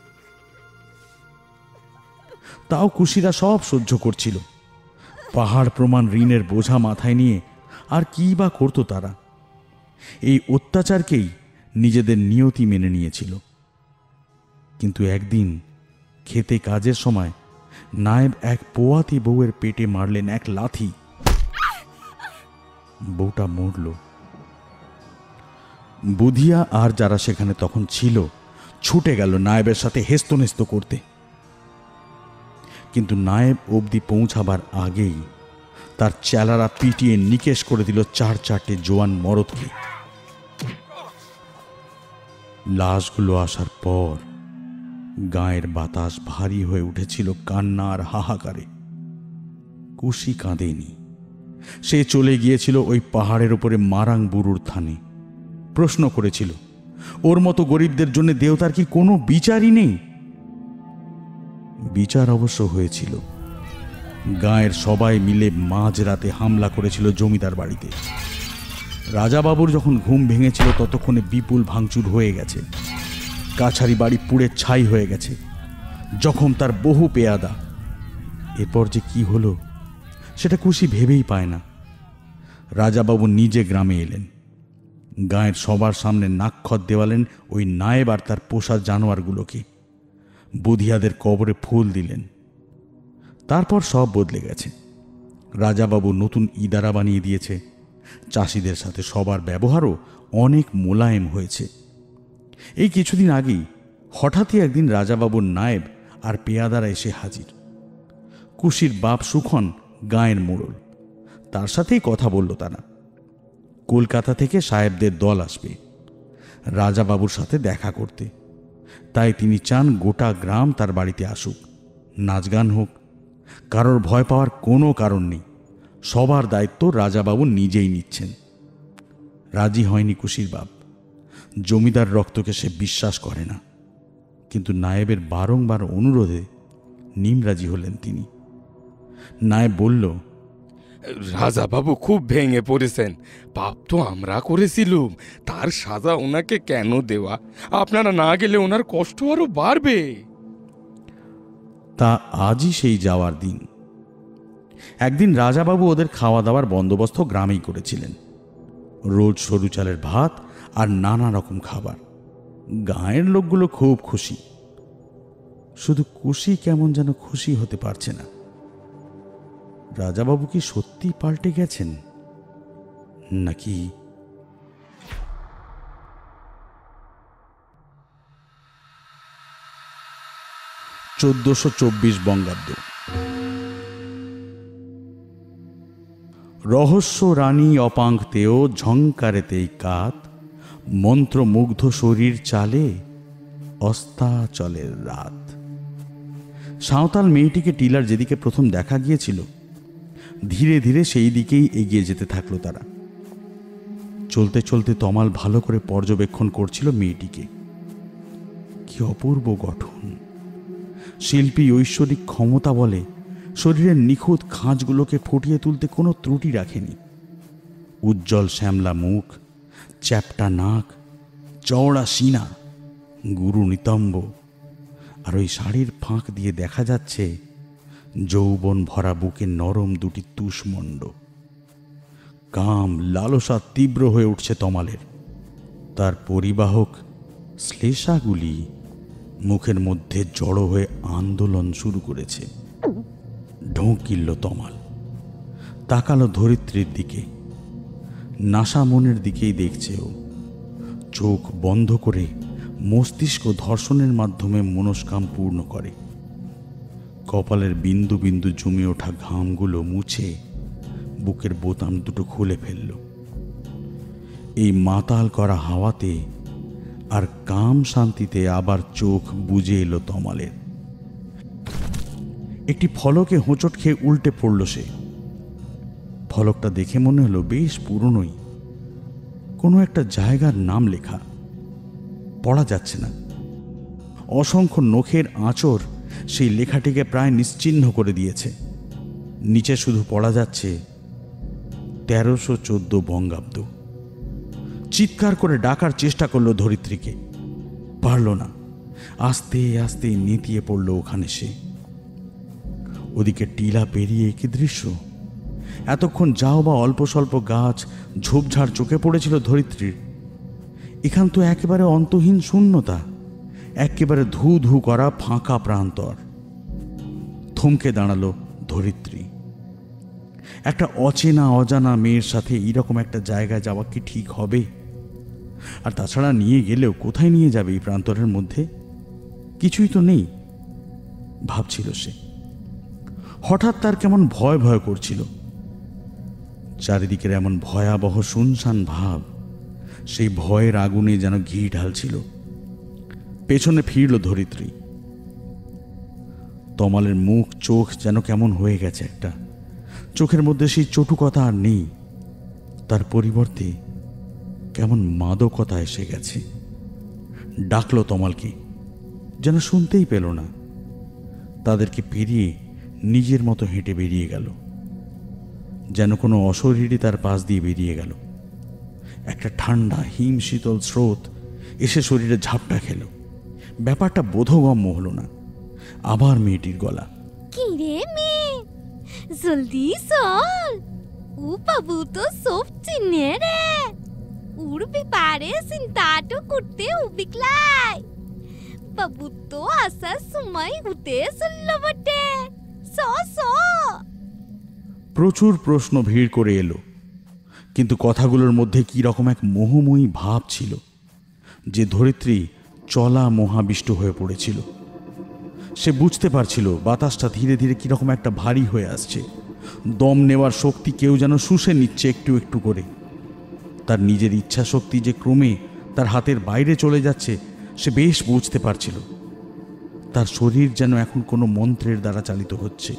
Speaker 3: তাও কুশিরা সব সহ্য করছিল। পাহাড় প্রমাণ ঋণের বোঝা মাথায় নিয়ে আর কি বা করতো তারা? এই অত্যাচারকেই নিজেদের নিয়তি মেনে নিয়েছিল। কিন্তু একদিন খেতে কাজের সময় নায়েব এক পোয়াতি বউয়ের পেটে মারলেন এক লাথি। বউটা মরল। বুধিয়া আর যারা সেখানে তখন ছিল ছুটে গেল নায়েবের সাথে হেস্তনেস্ত করতে। কিন্তু নায়েব অবধি পৌঁছাবার আগেই তার চেলারা পিটিয়ে নিকেশ করে দিল 4-4টে জোয়ান মরদকে। লাশগুলো আসার পর গায়ের বাতাস ভারী হয়ে উঠেছিল কান্না আর হাহাকারে। কুশি কাঁদেনি। সে চলে গিয়েছিল ওই পাহাড়ের উপরে মারাং বুরুর থানে। প্রশ্ন করেছিল, ওর মতো গরিবদের জন্য দেবতার কি কোনো বিচারই নেই? বিচার অবশ্য হয়েছিল। গাঁয়ের সবাই মিলে মাঝরাতে হামলা করেছিল জমিদার বাড়িতে। রাজাবাবুর যখন ঘুম ভেঙেছিল ততক্ষণে বিপুল ভাঙচুর হয়ে গেছে। কাছারি বাড়ি পুড়ে ছাই হয়ে গেছে, জখম তার বহু পেয়াদা। এরপর যে কি হলো সেটা কুশি ভেবেই পায় না। রাজাবাবু নিজে গ্রামে এলেন, গাঁয়ের সবার সামনে নাকখত দেওয়ালেন ওই নায়েব আর তার পোষা জানোয়ারগুলোকে। বুধিয়াদের কবরে ফুল দিলেন। তারপর সব বদলে গেছে। রাজাবাবু নতুন ইদারা বানিয়ে দিয়েছে। চাষিদের সাথে সবার ব্যবহারও অনেক মোলায়েম হয়েছে। এই কিছুদিন আগেই হঠাৎই একদিন রাজাবাবুর নায়েব আর পেয়াদারা এসে হাজির। কুশির বাপ সুখন গাঁয়ের মোড়ল, তার সাথেই কথা বলল তারা। কলকাতা থেকে সাহেবদের দল আসবে রাজাবাবুর সাথে দেখা করতে। তাই তিনি চান গোটা গ্রাম তার বাড়িতে আসুক, নাচ গান হোক। কারোর ভয় পাওয়ার কোনো কারণ নেই, সবার দায়িত্ব রাজাবাবু নিজেই নিচ্ছেন। রাজি হয়নি কুশির বাপ। জমিদার রক্তকে সে বিশ্বাস করে না। কিন্তু নায়েবের বারংবার অনুরোধে নিমরাজি হলেন তিনি। নায়েব বলল,
Speaker 5: রাজাবাবু খুব ভেঙে পড়েছেন। পাপ তো আমরা করেছিলুম, তার সাজা ওনাকে কেন দেওয়া? আপনারা না গেলে ওনার কষ্ট আরো বাড়বে।
Speaker 3: তা আজই সেই যাওয়ার দিন। একদিন রাজাবাবু ওদের খাওয়া দাওয়ার বন্দোবস্ত গ্রামেই করেছিলেন। রোজ সরু চালের ভাত আর নানা রকম খাবার। গাঁয়ের লোকগুলো খুব খুশি। শুধু কুশি কেমন যেন খুশি হতে পারছে না। রাজাবাবু কি সত্যি পাল্টে গেছেন নাকি? 1424 বঙ্গাব্দ। রহস্য রানী অপাঙ্ক্তেয় ঝঙ্কারেতেই কাত, মন্ত্রমুগ্ধ শরীর চালে অস্তাচলের রাত। সাঁওতাল মেয়েটিকে টিলার যেদিকে প্রথম দেখা গিয়েছিল, ধীরে ধীরে সেই দিকেই এগিয়ে যেতে থাকলো তারা। চলতে চলতে তমাল ভালো করে পর্যবেক্ষণ করছিল মেয়েটিকে। কি অপূর্ব গঠন! শিল্পী ঐশ্বরিক ক্ষমতা বলে শরীরের নিখুঁত খাঁজগুলোকে ফুটিয়ে তুলতে কোনো ত্রুটি রাখেনি। উজ্জ্বল শ্যামলা মুখ, চ্যাপ্টা নাক, চওড়া সিনা, গুরু নিতম্ব, আর ওই শাড়ির ফাঁক দিয়ে দেখা যাচ্ছে যৌবন ভরা বুকে নরম দুটি তুষমণ্ড। কাম লালসা তীব্র হয়ে উঠছে তমালের। তার পরিবাহক শ্লেষাগুলি মুখের মধ্যে জড়ো হয়ে আন্দোলন শুরু করেছে। ঢোক গিলল তমাল, তাকালো ধরিত্রীর দিকে। নাসা মনের দিকেই দেখছে ও। চোখ বন্ধ করে মস্তিষ্ক ধর্ষণের মাধ্যমে মনস্কাম পূর্ণ করে। কপালের বিন্দু বিন্দু জমে ওঠা ঘামগুলো মুছে বুকের বোতাম দুটো খুলে ফেলল। এই মাতাল করা হাওয়াতে আর কাম শান্তিতে আবার চোখ বুজে এলো তমালের। একটি ফলকে হোঁচট খেয়ে উল্টে পড়ল সে। ফলকটা দেখে মনে হলো বেশ পুরনোই, কোনো একটা জায়গার নাম লেখা। পড়া যাচ্ছে না। অসংখ্য নখের আঁচড় সেই লেখাটিকে প্রায় নিশ্চিহ্ন করে দিয়েছে। নিচে শুধু পড়া যাচ্ছে 1314 বঙ্গাব্দ। চিৎকার করে ডাকার চেষ্টা করলো ধরিত্রীকে, পারল না। আস্তে আস্তে নেতিয়ে পড়ল ওখানে সে। ওদিকে টিলা পেরিয়ে কি দৃশ্য! এতক্ষণ যাও বা অল্প স্বল্প গাছ ঝোপঝাড় চোখে পড়েছিল ধরিত্রীর। এখান তো একেবারে অন্তহীন শূন্যতা, একেবারে ধু ধু করা ফাঁকা প্রান্তর। থমকে দাঁড়ালো ধরিত্রী। একটা অচেনা অজানা মেয়ের সাথে এইরকম একটা জায়গায় যাওয়া কি ঠিক হবে? আর তাছাড়া নিয়ে গেলেও কোথায় নিয়ে যাবে এই প্রান্তরের মধ্যে? কিছুই তো নেই ভাবছিল সে। হঠাৎ তার কেমন ভয় ভয় করছিল। চারিদিকের এমন ভয়াবহ শুনশান ভাব, সেই ভয়ের আগুনে যেন ঘি ঢালছিল। পেছনে ফিরল ধরিত্রী। তমালের মুখ চোখ যেন কেমন হয়ে গেছে একটা। চোখের মধ্যে সেই চটুকতা আর নেই, তার পরিবর্তে কেমন মাদকতা এসে গেছে। ডাকলো তমালকে, যেন শুনতেই পেল না। তাদেরকে পেরিয়ে নিজের মতো হেঁটে বেরিয়ে গেল, যেন কোনো অশরীরই তার পাশ দিয়ে বেরিয়ে গেল। একটা ঠান্ডা হিম শীতল স্রোত এসে শরীরে ঝাপটা খেল। ব্যাপারটা বোধগম্য হলো না। আবার মেয়েটির গলা,
Speaker 6: কি রে মেয়ে, জলদি চল, ও বাবু তো সব চিনে রে, ওর ব্যাপারে চিন্তাটো করতে উবিকলাই। বাবু তো আসার সময় উঠে চললো বটে। স স
Speaker 3: প্রচুর প্রশ্ন ভিড় করে এলো, কিন্তু কথাগুলোর মধ্যে কি রকম এক মোহময়ী ভাব ছিল যে ধরিত্রী চলা মহাবিষ্ট হয়ে পড়েছিল। সে বুঝতে পারছিল বাতাসটা ধীরে ধীরে কিরকম একটা ভারী হয়ে আসছে। দম নেওয়ার শক্তি কেউ যেন শুষে নিচ্ছে একটু একটু করে। তার নিজের ইচ্ছা শক্তি যে ক্রমে তার হাতের বাইরে চলে যাচ্ছে সে বেশ বুঝতে পারছিল। তার শরীর যেন এখন কোনো মন্ত্রের দ্বারা চালিত হচ্ছে।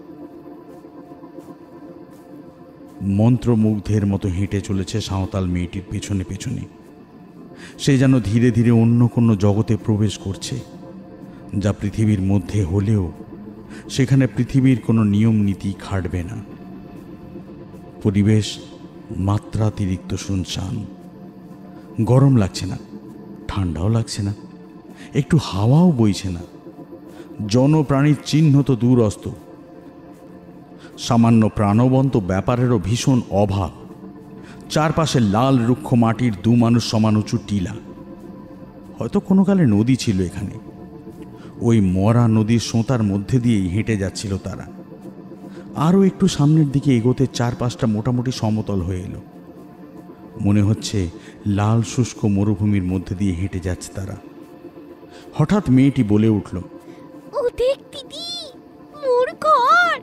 Speaker 3: মন্ত্রমুগ্ধের মতো হেঁটে চলেছে সাঁওতাল মেয়েটির পেছনে পেছনে। সে যেন ধীরে ধীরে অন্য কোনো জগতে প্রবেশ করছে, যা পৃথিবীর মধ্যে হলেও সেখানে পৃথিবীর কোনো নিয়ম নীতি খাটবে না। পরিবেশ মাত্রাতিরিক্ত শুনশান। গরম লাগছে না, ঠান্ডাও লাগছে না, একটু হাওয়াও বইছে না। জনপ্রাণীর চিহ্ন তো দূরস্ত। সামান্য প্রাণবন্ত ব্যাপারেরও ভীষণ অভাব। চারপাশে লাল রুক্ষ মাটির দু মানুষ সমান উঁচু টিলা। হয়তো কোনো কালে নদী ছিল এখানে। ওই মরা নদীর সোঁতার মধ্যে দিয়েই হেঁটে যাচ্ছিল তারা। আরও একটু সামনের দিকে এগোতে চারপাশটা মোটামুটি সমতল হয়ে এলো। মনে হচ্ছে লাল শুষ্ক মরুভূমির মধ্যে দিয়ে হেঁটে যাচ্ছে তারা। হঠাৎ মেয়েটি বলে উঠল,
Speaker 6: ও দেখ দিদি, মোর ঘর।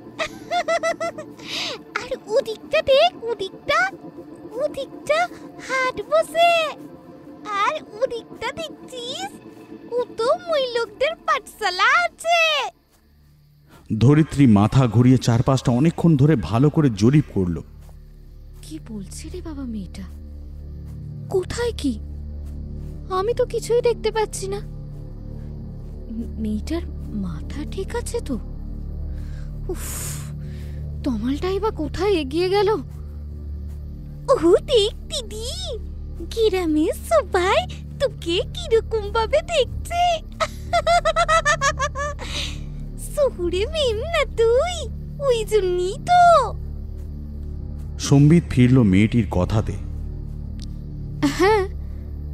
Speaker 6: আর ওদিকটা দেখ, ওদিকটা হাট বসে। আর ওদিকটা দেখছিস, ও তো মহিলোকদের পাঠশালা আছে।
Speaker 3: ধরিত্রী মাথা ঘুরিয়ে চারপাশটা অনেকক্ষণ ধরে ভালো করে জরিপ করল।
Speaker 6: কি বলছে রে বাবা মেয়েটা? কোথায় কি? আমি তো কিছুই দেখতে পাচ্ছি না। মেয়েটার মাথা ঠিক আছে তো? উফ, তমালটাই বা কোথায় এগিয়ে গেল? ও দেখ দিদি, গ্রামে সবাই তোকে কিরকম ভাবে দেখছে। শহুরে মেম না তুই, ওই জন্যই তো।
Speaker 3: সম্বিত ফিরল মেয়েটির কথাতে।
Speaker 6: হ্যাঁ,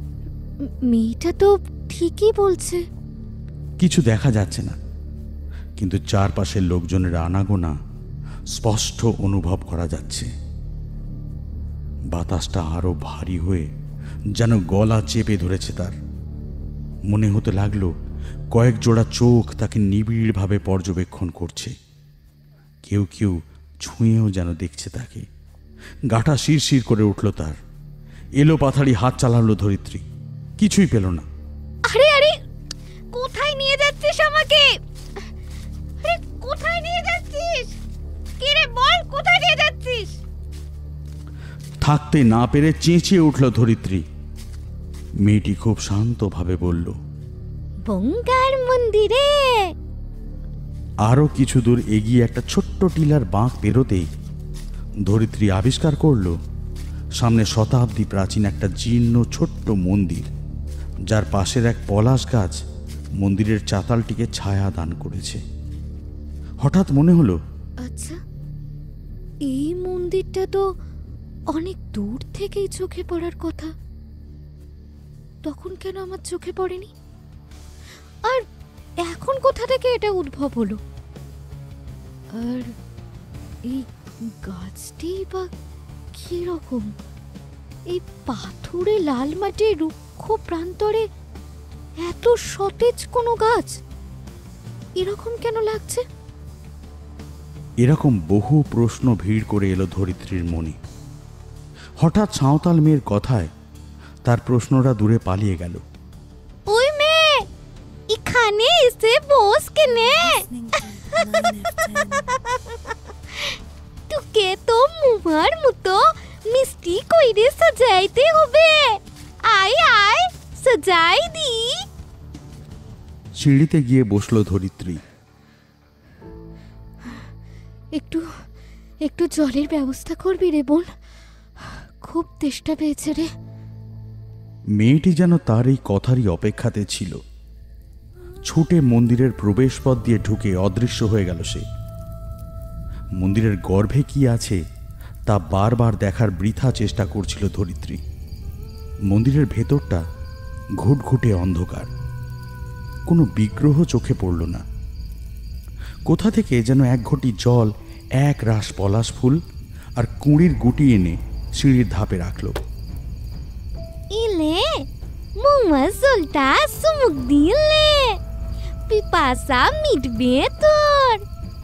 Speaker 6: মেয়েটা তো ঠিকই বলছে।
Speaker 3: কিছু দেখা যাচ্ছে না। কিন্তু চারপাশের লোকজনের আনাগোনা স্পষ্ট অনুভব করা যাচ্ছে। বাতাসটা আরো ভারী হয়ে যেন গলা চেপে ধরেছে তার। মনে হতে লাগলো কয়েক জোড়া চোখ তাকে নিবিড়ভাবে পর্যবেক্ষণ করছে। কেউ কেউ ছুঁয়েও যেন দেখছে তাকে। গাটা শিরশির করে উঠল তার। এলো পাথাড়ি হাত চালালো ধরিত্রী, কিছুই পেল না।
Speaker 6: আরে আরে, কোথায় নিয়ে যাচ্ছিস আমাকে? আরে কোথায় নিয়ে যাচ্ছিস? কে রে, বল কোথায় নিয়ে যাচ্ছিস?
Speaker 3: থাকতে না পেরে চেঁচিয়ে উঠল ধরিত্রী। মেয়েটি খুব শান্তভাবে বলল,
Speaker 6: বঙ্গার মন্দিরে।
Speaker 3: আরো কিছু দূর এগিয়ে একটা ছোট্ট টিলার বাঁক পেরোতেই ধরিত্রী আবিষ্কার করল সামনে শতাব্দী প্রাচীন একটা জীর্ণ ছোট্ট মন্দির, যার পাশের এক পলাশ গাছ মন্দিরের চাতালটিকে ছায়া দান করেছে। হঠাৎ মনে হলো,
Speaker 6: আচ্ছা, এই মন্দিরটা তো অনেক দূর থেকেই চোখে পড়ার কথা, তখন কেন আমার চোখে পড়েনি? আর এখন কোথা থেকে এটা উদ্ভব হলো? আর এই গাছটি বা কি রকম? এই পাথুরে লাল মাটির রুক্ষ প্রান্তরে এত সতেজ কোনো গাছ এরকম কেন লাগছে?
Speaker 3: এরকম বহু প্রশ্ন ভিড় করে এলো ধরিত্রীর মনে। হঠাৎ সাঁওতাল মেয়ের কথায় তার প্রশ্নটা দূরে পালিয়ে গেল।
Speaker 6: ওই মেয়ে, এখানে এসে বস কেনে? তোকে তো মুহার মতো মিষ্টি কইরে সাজাইতে হবে। আয় আয়, সাজাই দি।
Speaker 3: সিঁড়িতে গিয়ে বসলো ধরিত্রী।
Speaker 6: একটু একটু জলের ব্যবস্থা করবি রে বোন, খুব তেষ্টা পেয়েছে রে।
Speaker 3: মেয়েটি যেন তার এই কথারই অপেক্ষাতে ছিল। ছুটে মন্দিরের প্রবেশপথ দিয়ে ঢুকে অদৃশ্য হয়ে গেল সে। মন্দিরের গর্ভে কি আছে তা বারবার দেখার বৃথা চেষ্টা করছিল ধরিত্রী। মন্দিরের ভেতরটা ঘুটঘুটে অন্ধকার, কোনো বিগ্রহ চোখে পড়ল না। কোথা থেকে যেন এক ঘটি জল, এক রাশ পলাশ ফুল আর কুঁড়ির গুটি এনে সিঁড়ির ধাপে রাখল।
Speaker 6: ইলে মুমা জলটা সুমুক দিলে, পিপাসা মিটবে তোর।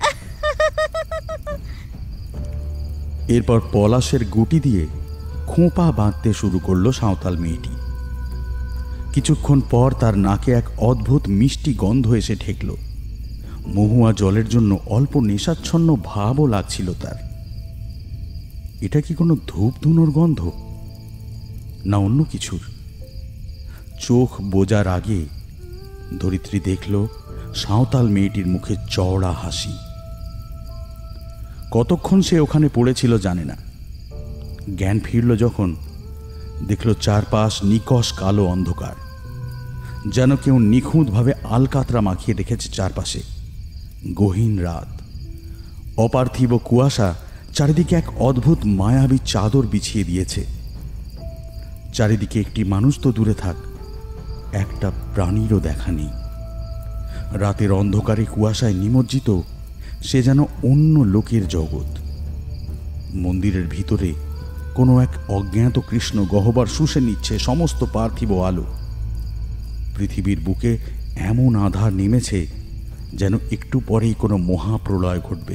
Speaker 3: এরপর পলাশের গুটি দিয়ে খোঁপা বাঁধতে শুরু করলো সাঁওতাল মেয়েটি। কিছুক্ষণ পর তার নাকে এক অদ্ভুত মিষ্টি গন্ধ এসে ঠেকল। মহুয়া জলের জন্য অল্প নেশাচ্ছন্ন ভাবও লাগছিল তার। এটা কি কোনো ধূপ ধুনোর গন্ধ, না অন্য কিছুর? চোখ বোজার আগে ধরিত্রী দেখল সাঁওতাল মেয়েটির মুখে চওড়া হাসি। কতক্ষণ সে ওখানে পড়েছিল জানে না। জ্ঞান ফিরল যখন, দেখল চারপাশ নিকষ কালো অন্ধকার, যেন কেউ নিখুঁতভাবে আলকাতরা মাখিয়ে রেখেছে চারপাশে। গহীন রাত, অপার্থিব কুয়াশা চারিদিকে এক অদ্ভুত মায়াবী চাদর বিছিয়ে দিয়েছে। চারিদিকে একটি মানুষ তো দূরে থাক, একটা প্রাণীরও দেখা নেই। রাতের অন্ধকারে কুয়াশায় নিমজ্জিত সে যেন অন্য লোকের জগৎ। মন্দিরের ভিতরে কোনো এক অজ্ঞাত কৃষ্ণ গহ্বর শুষে নিচ্ছে সমস্ত পার্থিব আলো। পৃথিবীর বুকে এমন আঁধার নেমেছে যেন একটু পরেই কোনো মহাপ্রলয় ঘটবে।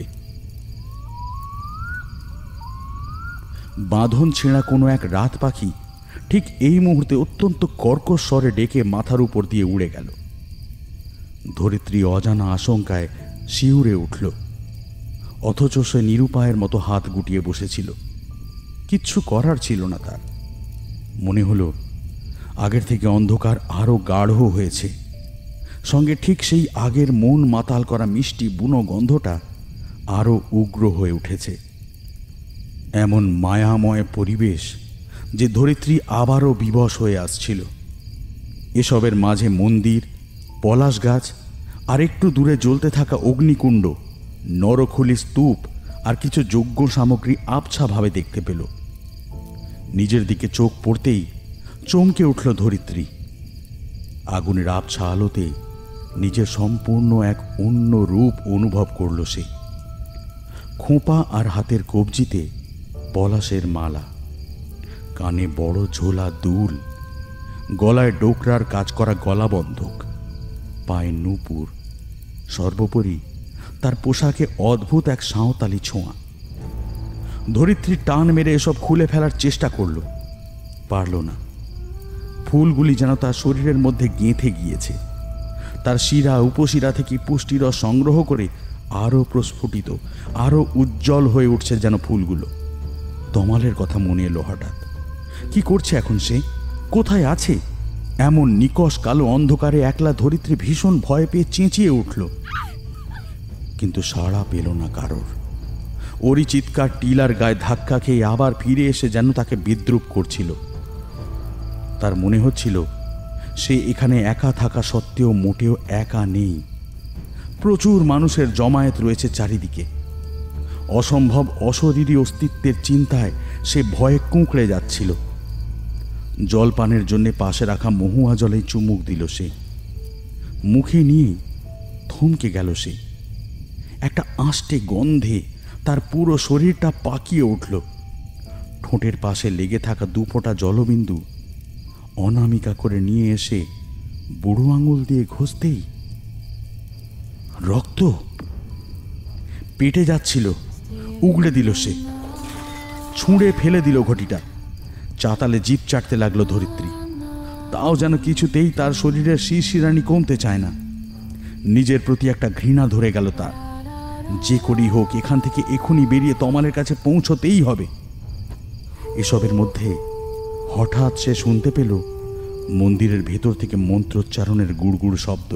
Speaker 3: বাঁধন ছেঁড়া কোনো এক রাত পাখি ঠিক এই মুহূর্তে অত্যন্ত কর্কশ স্বরে ডেকে মাথার উপর দিয়ে উড়ে গেল। ধরিত্রী অজানা আশঙ্কায় শিউরে উঠল, অথচ সে নিরুপায়ের মতো হাত গুটিয়ে বসেছিল। কিচ্ছু করার ছিল না তার। মনে হলো আগের থেকে অন্ধকার আরো গাঢ় হয়েছে, সঙ্গে ঠিক সেই আগের মন মাতাল করা মিষ্টি বুনো গন্ধটা আরো উগ্র হয়ে উঠেছে। এমন মায়াময় পরিবেশ যে ধরিত্রী আবারও বিবশ হয়ে আসছিল। এসবের মাঝে মন্দির, পলাশ গাছ আর একটু দূরে জ্বলতে থাকা অগ্নিকুণ্ড, নরখলি স্তূপ আর কিছু যজ্ঞ সামগ্রী আবছাভাবে দেখতে পেল। নিজের দিকে চোখ পড়তেই চমকে উঠল ধরিত্রী। আগুনের আবছা আলোতে নিজের সম্পূর্ণ এক অন্য রূপ অনুভব করল সে। খোঁপা আর হাতের কবজিতে পলাশের মালা, কানে বড় ঝোলা দুল, গলায় ডোকরার কাজ করা গলা বন্ধক, পায়ে নূপুর, সর্বোপরি তার পোশাকে অদ্ভুত এক সাঁওতালি ছোঁয়া। ধরিত্রী টান মেরে এসব খুলে ফেলার চেষ্টা করল, পারল না। ফুলগুলি যেন তার শরীরের মধ্যে গেঁথে গিয়েছে। তার শিরা উপশিরা থেকে পুষ্টিরস সংগ্রহ করে আরও প্রস্ফুটিত, আরও উজ্জ্বল হয়ে উঠছে যেন ফুলগুলো। তমালের কথা মনে এলো হঠাৎ। কি করছে এখন সে? কোথায় আছে? এমন নিকষ কালো অন্ধকারে একলা ধরিত্রী ভীষণ ভয় পেয়ে চেঁচিয়ে উঠল, কিন্তু সাড়া পেল না কারোর। ওরই চিৎকার টিলার গায়ে ধাক্কা খেয়ে আবার ফিরে এসে যেন তাকে বিদ্রুপ করছিল। তার মনে হচ্ছিল সে এখানে একা থাকা সত্ত্বেও মোটেও একা নেই। প্রচুর মানুষের জমায়েত রয়েছে চারিদিকে। অসম্ভব অশরীরী অস্তিত্বের চিন্তায় সে ভয়ে কুঁকড়ে যাচ্ছিল। জলপানের জন্য পাশে রাখা মহুয়া জলে চুমুক দিল সে। মুখে নিয়ে থমকে গেল সে। একটা আঁশটে গন্ধে তার পুরো শরীরটা পাকিয়ে উঠল। ঠোঁটের পাশে লেগে থাকা দুফোঁটা জলবিন্দু অনামিকা করে নিয়ে এসে বুড়ো আঙুল দিয়ে ঘষতেই রক্ত পেটে যাচ্ছিল। উগড়ে দিল সে, ছুঁড়ে ফেলে দিল ঘটিটা। চাতালে জিভ চাটতে লাগলো ধরিত্রী। তাও যেন কিছুতেই তার শরীরের শিরশিরানি কমতে চায় না। নিজের প্রতি একটা ঘৃণা ধরে গেল তার। যে করেই হোক এখান থেকে এখনই বেরিয়ে তমালের কাছে পৌঁছতেই হবে। এসবের মধ্যে হঠাৎ সে শুনতে পেল মন্দিরের ভেতর থেকে মন্ত্রোচ্চারণের গুড়গুড় শব্দ।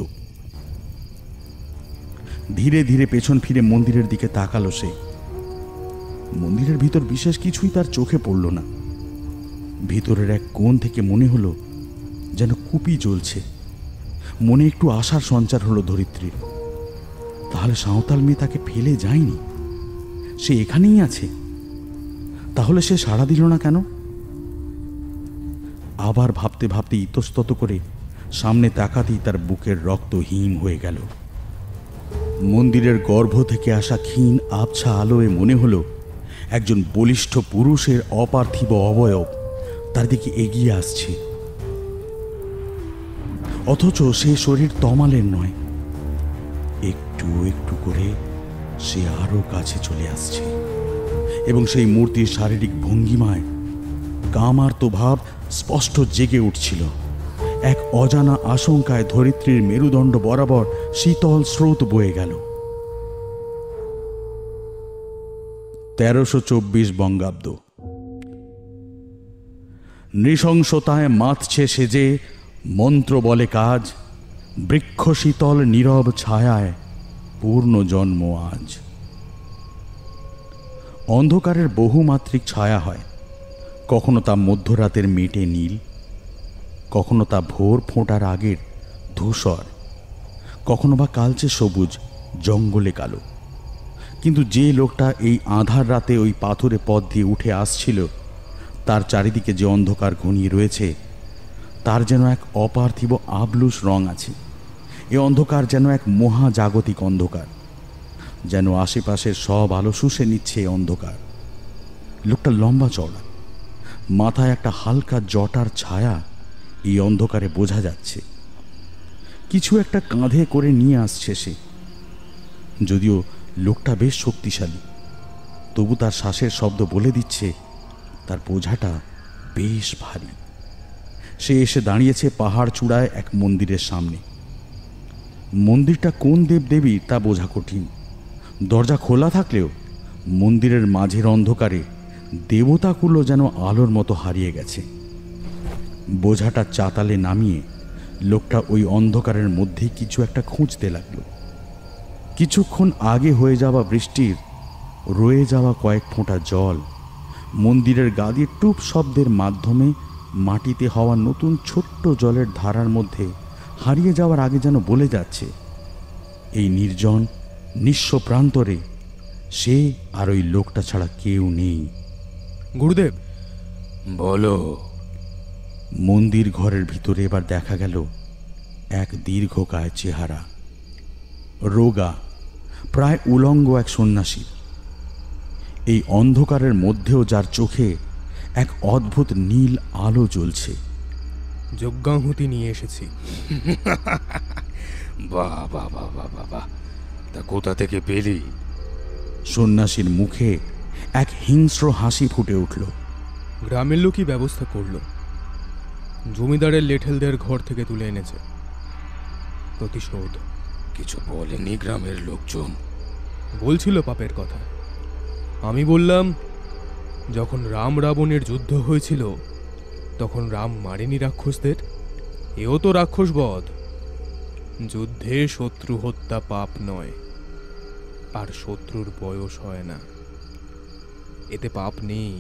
Speaker 3: ধীরে ধীরে পেছন ফিরে মন্দিরের দিকে তাকালো সে। মন্দিরের ভিতর বিশেষ কিছুই তার চোখে পড়ল না। ভিতরের এক কোণ থেকে মনে হলো যেন কুপি জ্বলছে। মনে একটু আশার সঞ্চার হলো ধরিত্রীর। তাহলে সাঁওতাল মেয়ে তাকে ফেলে যায়নি, সে এখানেই আছে। তাহলে সে সাড়া দিল না কেন? আবার ভাবতে ভাবতে ইতস্তত করে সামনে তাকাতেই তার বুকের রক্ত হিম হয়ে গেল। মন্দিরের গর্ভ থেকে আসা ক্ষীণ আবছা আলোয় মনে হলো একজন বলিষ্ঠ পুরুষের অপার্থিব অবয়ব তার দিকে এগিয়ে আসছে। অথচ সে শরীর তমালের নয়। একটু একটু করে সে আরো কাছে চলে আসছে এবং সেই মূর্তির শারীরিক ভঙ্গিমায় কামার্ত ভাব স্পষ্ট জেগে উঠছিল। এক অজানা আশঙ্কায় ধরিত্রীর মেরুদণ্ড বরাবর শীতল স্রোত বয়ে গেল। 1324 বঙ্গাব্দ। নৃশংসতায় মাতছে সেজে মন্ত্র বলে কাজ, বৃক্ষ শীতল নীরব ছায়ায় পূর্ণ জন্ম আজ। অন্ধকারের বহুমাত্রিক ছায়া হয়। কখনো তা মধ্যরাতের মেটে নীল, কখনো তা ভোর ফোঁটার আগের ধূসর, কখনো বা কালচে সবুজ জঙ্গলে কালো। কিন্তু যে লোকটা এই আঁধার রাতে ওই পাথুরে পথ দিয়ে উঠে আসছিল, তার চারিদিকে যে অন্ধকার ঘনিয়ে রয়েছে তার যেন এক অপার্থিব আবলুস রং আছে। এ অন্ধকার যেন এক মহাজাগতিক অন্ধকার, যেন আশেপাশের সব আলো শুষে নিচ্ছে এই অন্ধকার। লোকটা লম্বা চওড়া, মাথায় একটা হালকা জটার ছায়া এই অন্ধকারে বোঝা যাচ্ছে। কিছু একটা কাঁধে করে নিয়ে আসছে সে। যদিও লোকটা বেশ শক্তিশালী, তবু তার শ্বাসের শব্দ বলে দিচ্ছে তার বোঝাটা বেশ ভারী। সে এসে দাঁড়িয়েছে পাহাড় চূড়ায় এক মন্দিরের সামনে। মন্দিরটা কোন দেবদেবীর তা বোঝা কঠিন। দরজা খোলা থাকলেও মন্দিরের মাঝের অন্ধকারে দেবতাগুলো যেন আলোর মতো হারিয়ে গেছে। বোঝাটা চাতালে নামিয়ে লোকটা ওই অন্ধকারের মধ্যেই কিছু একটা খুঁজতে লাগলো। কিছুক্ষণ আগে হয়ে যাওয়া বৃষ্টির রয়ে যাওয়া কয়েক ফোঁটা জল মন্দিরের গা দিয়ে টুপ শব্দের মাধ্যমে মাটিতে হওয়া নতুন ছোট্ট জলের ধারার মধ্যে হারিয়ে যাওয়ার আগে যেন বলে যাচ্ছে, এই নির্জন নিঃস্ব প্রান্তরে সে আর ওই লোকটা ছাড়া কেউ নেই।
Speaker 8: গুরুদেব,
Speaker 5: বলো।
Speaker 3: মন্দির ঘরের ভিতরে এবার দেখা গেল এক দীর্ঘকায় চেহারা। রোগা, প্রায় উলঙ্গ এক সন্ন্যাসী। এই অন্ধকারের মধ্যেও যার চোখে এক অদ্ভুত নীল আলো জ্বলছে।
Speaker 8: যজ্ঞাহুতি নিয়ে এসেছি।
Speaker 5: বাহ বাহ বাহ বাহ বাহ বাহ, তা কোথা থেকে পেলি?
Speaker 3: সন্ন্যাসীর মুখে এক হিংস্র হাসি ফুটে উঠল।
Speaker 8: গ্রামের লোকই ব্যবস্থা করল। জমিদারের লেঠেলদের ঘর থেকে তুলে এনেছে। প্রতিশোধ।
Speaker 5: কিছু বলেনি গ্রামের লোকজন?
Speaker 8: বলছিল পাপের কথা। আমি বললাম, যখন রাম রাবণের যুদ্ধ হয়েছিল তখন রাম মারেনি রাক্ষসদের, এও তো রাক্ষস বধ। যুদ্ধে শত্রু হত্যা পাপ নয়, আর শত্রুর বয়স হয় না, এতে পাপ নেই।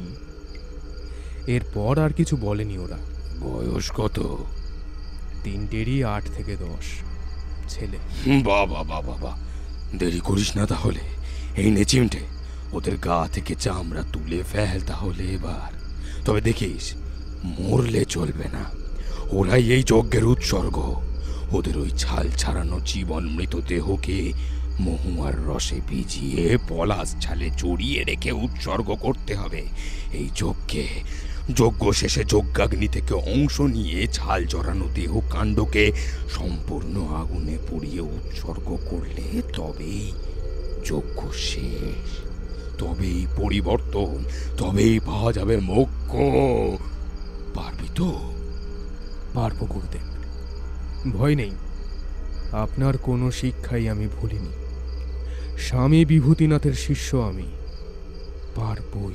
Speaker 8: এরপর আর কিছু বলেনি ওরা।
Speaker 5: বয়স কত?
Speaker 8: তিনটেরই 8 থেকে 10 ছেলে।
Speaker 5: বাবা বাবা বাবা, দেরি করিস না তাহলে। এই নে চিমটে, ওদের গা থেকে চামড়া তুলে ফেল তাহলে এবার। তবে দেখিস, মরলে চলবে না। ওরাই এই যজ্ঞের উৎসর্গ। ওদের ওই ছাল ছাড়ানো জীবন মৃতদেহকে মহুয়ার রসে ভিজিয়ে পলাশ ছালে জড়িয়ে রেখে উৎসর্গ করতে হবে এই যজ্ঞে। যজ্ঞ শেষে যজ্ঞাগ্নি থেকে অংশ নিয়ে ছাল জড়ানো দেহ কাণ্ডকে সম্পূর্ণ আগুনে পুড়িয়ে উৎসর্গ করলে তবেই যজ্ঞ শেষ, তবেই পরিবর্তন, তবেই পাওয়া যাবে মোক্ষ। পারবি তো?
Speaker 8: পারবো গুরুদেব, ভয় নেই। আপনার কোনো শিক্ষাই আমি ভুলিনি। স্বামী বিভূতিনাথের শিষ্য আমি, পারবই।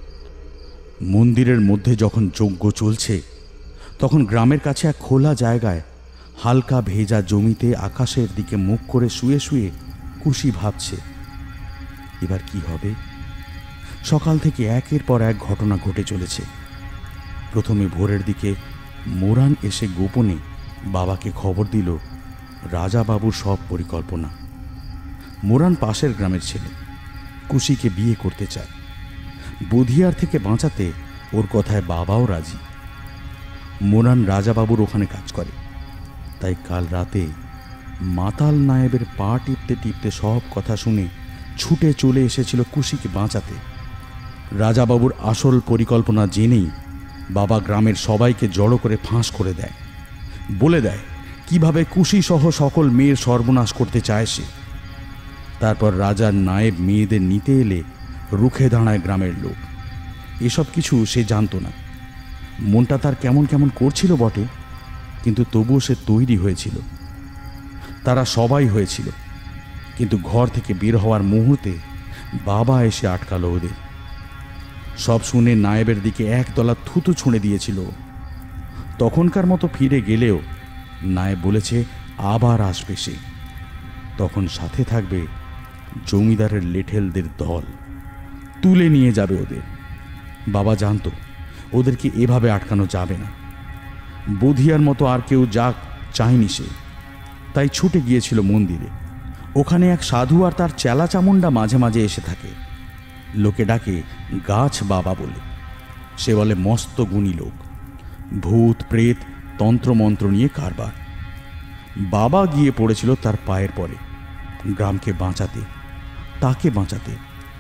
Speaker 3: মন্দিরের মধ্যে যখন যজ্ঞ চলছে তখন গ্রামের কাছে এক খোলা জায়গায় হালকা ভেজা জমিতে আকাশের দিকে মুখ করে শুয়ে শুয়ে কুশি ভাবছে, এবার কি হবে। সকাল থেকে একের পর এক ঘটনা ঘটে চলেছে। প্রথমে ভোরের দিকে মোরান এসে গোপনে বাবাকে খবর দিল রাজাবাবুর সব পরিকল্পনা। মোরান পাশের গ্রামের ছেলে, কুশিকে বিয়ে করতে চায়। বুধিয়ার থেকে বাঁচাতে ওর কথায় বাবাও রাজি। মোরান রাজাবাবুর ওখানে কাজ করে, তাই কাল রাতে মাতাল নায়েবের পা টিপতে টিপতে সব কথা শুনে ছুটে চলে এসেছিল কুশিকে বাঁচাতে। রাজাবাবুর আসল পরিকল্পনা জেনেই বাবা গ্রামের সবাইকে জড়ো করে ফাঁস করে দেয়, বলে দেয় কিভাবে কুশি সহ সকল মেয়ের সর্বনাশ করতে চায় সে। তারপর রাজার নায়েব মেয়েদের নিতে এলে রুখে দাঁড়ায় গ্রামের লোক। এসব কিছু সে জানত না। মনটা তার কেমন কেমন করছিল বটে, কিন্তু তবুও সে তৈরি হয়েছিল। তারা সবাই হয়েছিল, কিন্তু ঘর থেকে বের হওয়ার মুহূর্তে বাবা এসে আটকালো ওদের। সব শুনে নায়েবের দিকে একতলা থুতু ছুঁড়ে দিয়েছিল। তখনকার মতো ফিরে গেলেও নায়েব বলেছে আবার আসবে সে। তখন সাথে থাকবে জমিদারের লেঠেলদের দল, তুলে নিয়ে যাবে ওদের। বাবা জানতো ওদেরকে এভাবে আটকানো যাবে না। বুধিয়ার মতো আর কেউ যাক চায়নি সে, তাই ছুটে গিয়েছিল মন্দিরে। ওখানে এক সাধু আর তার চেলা চামুন্ডা মাঝে মাঝে এসে থাকে। লোকে ডাকে গাছ বাবা বলে। সে বলে মস্ত গুণী লোক, ভূত প্রেত তন্ত্রমন্ত্র নিয়ে কারবার। বাবা গিয়ে পড়েছিল তার পায়ের পরে, গ্রামকে বাঁচাতে, তাকে বাঁচাতে।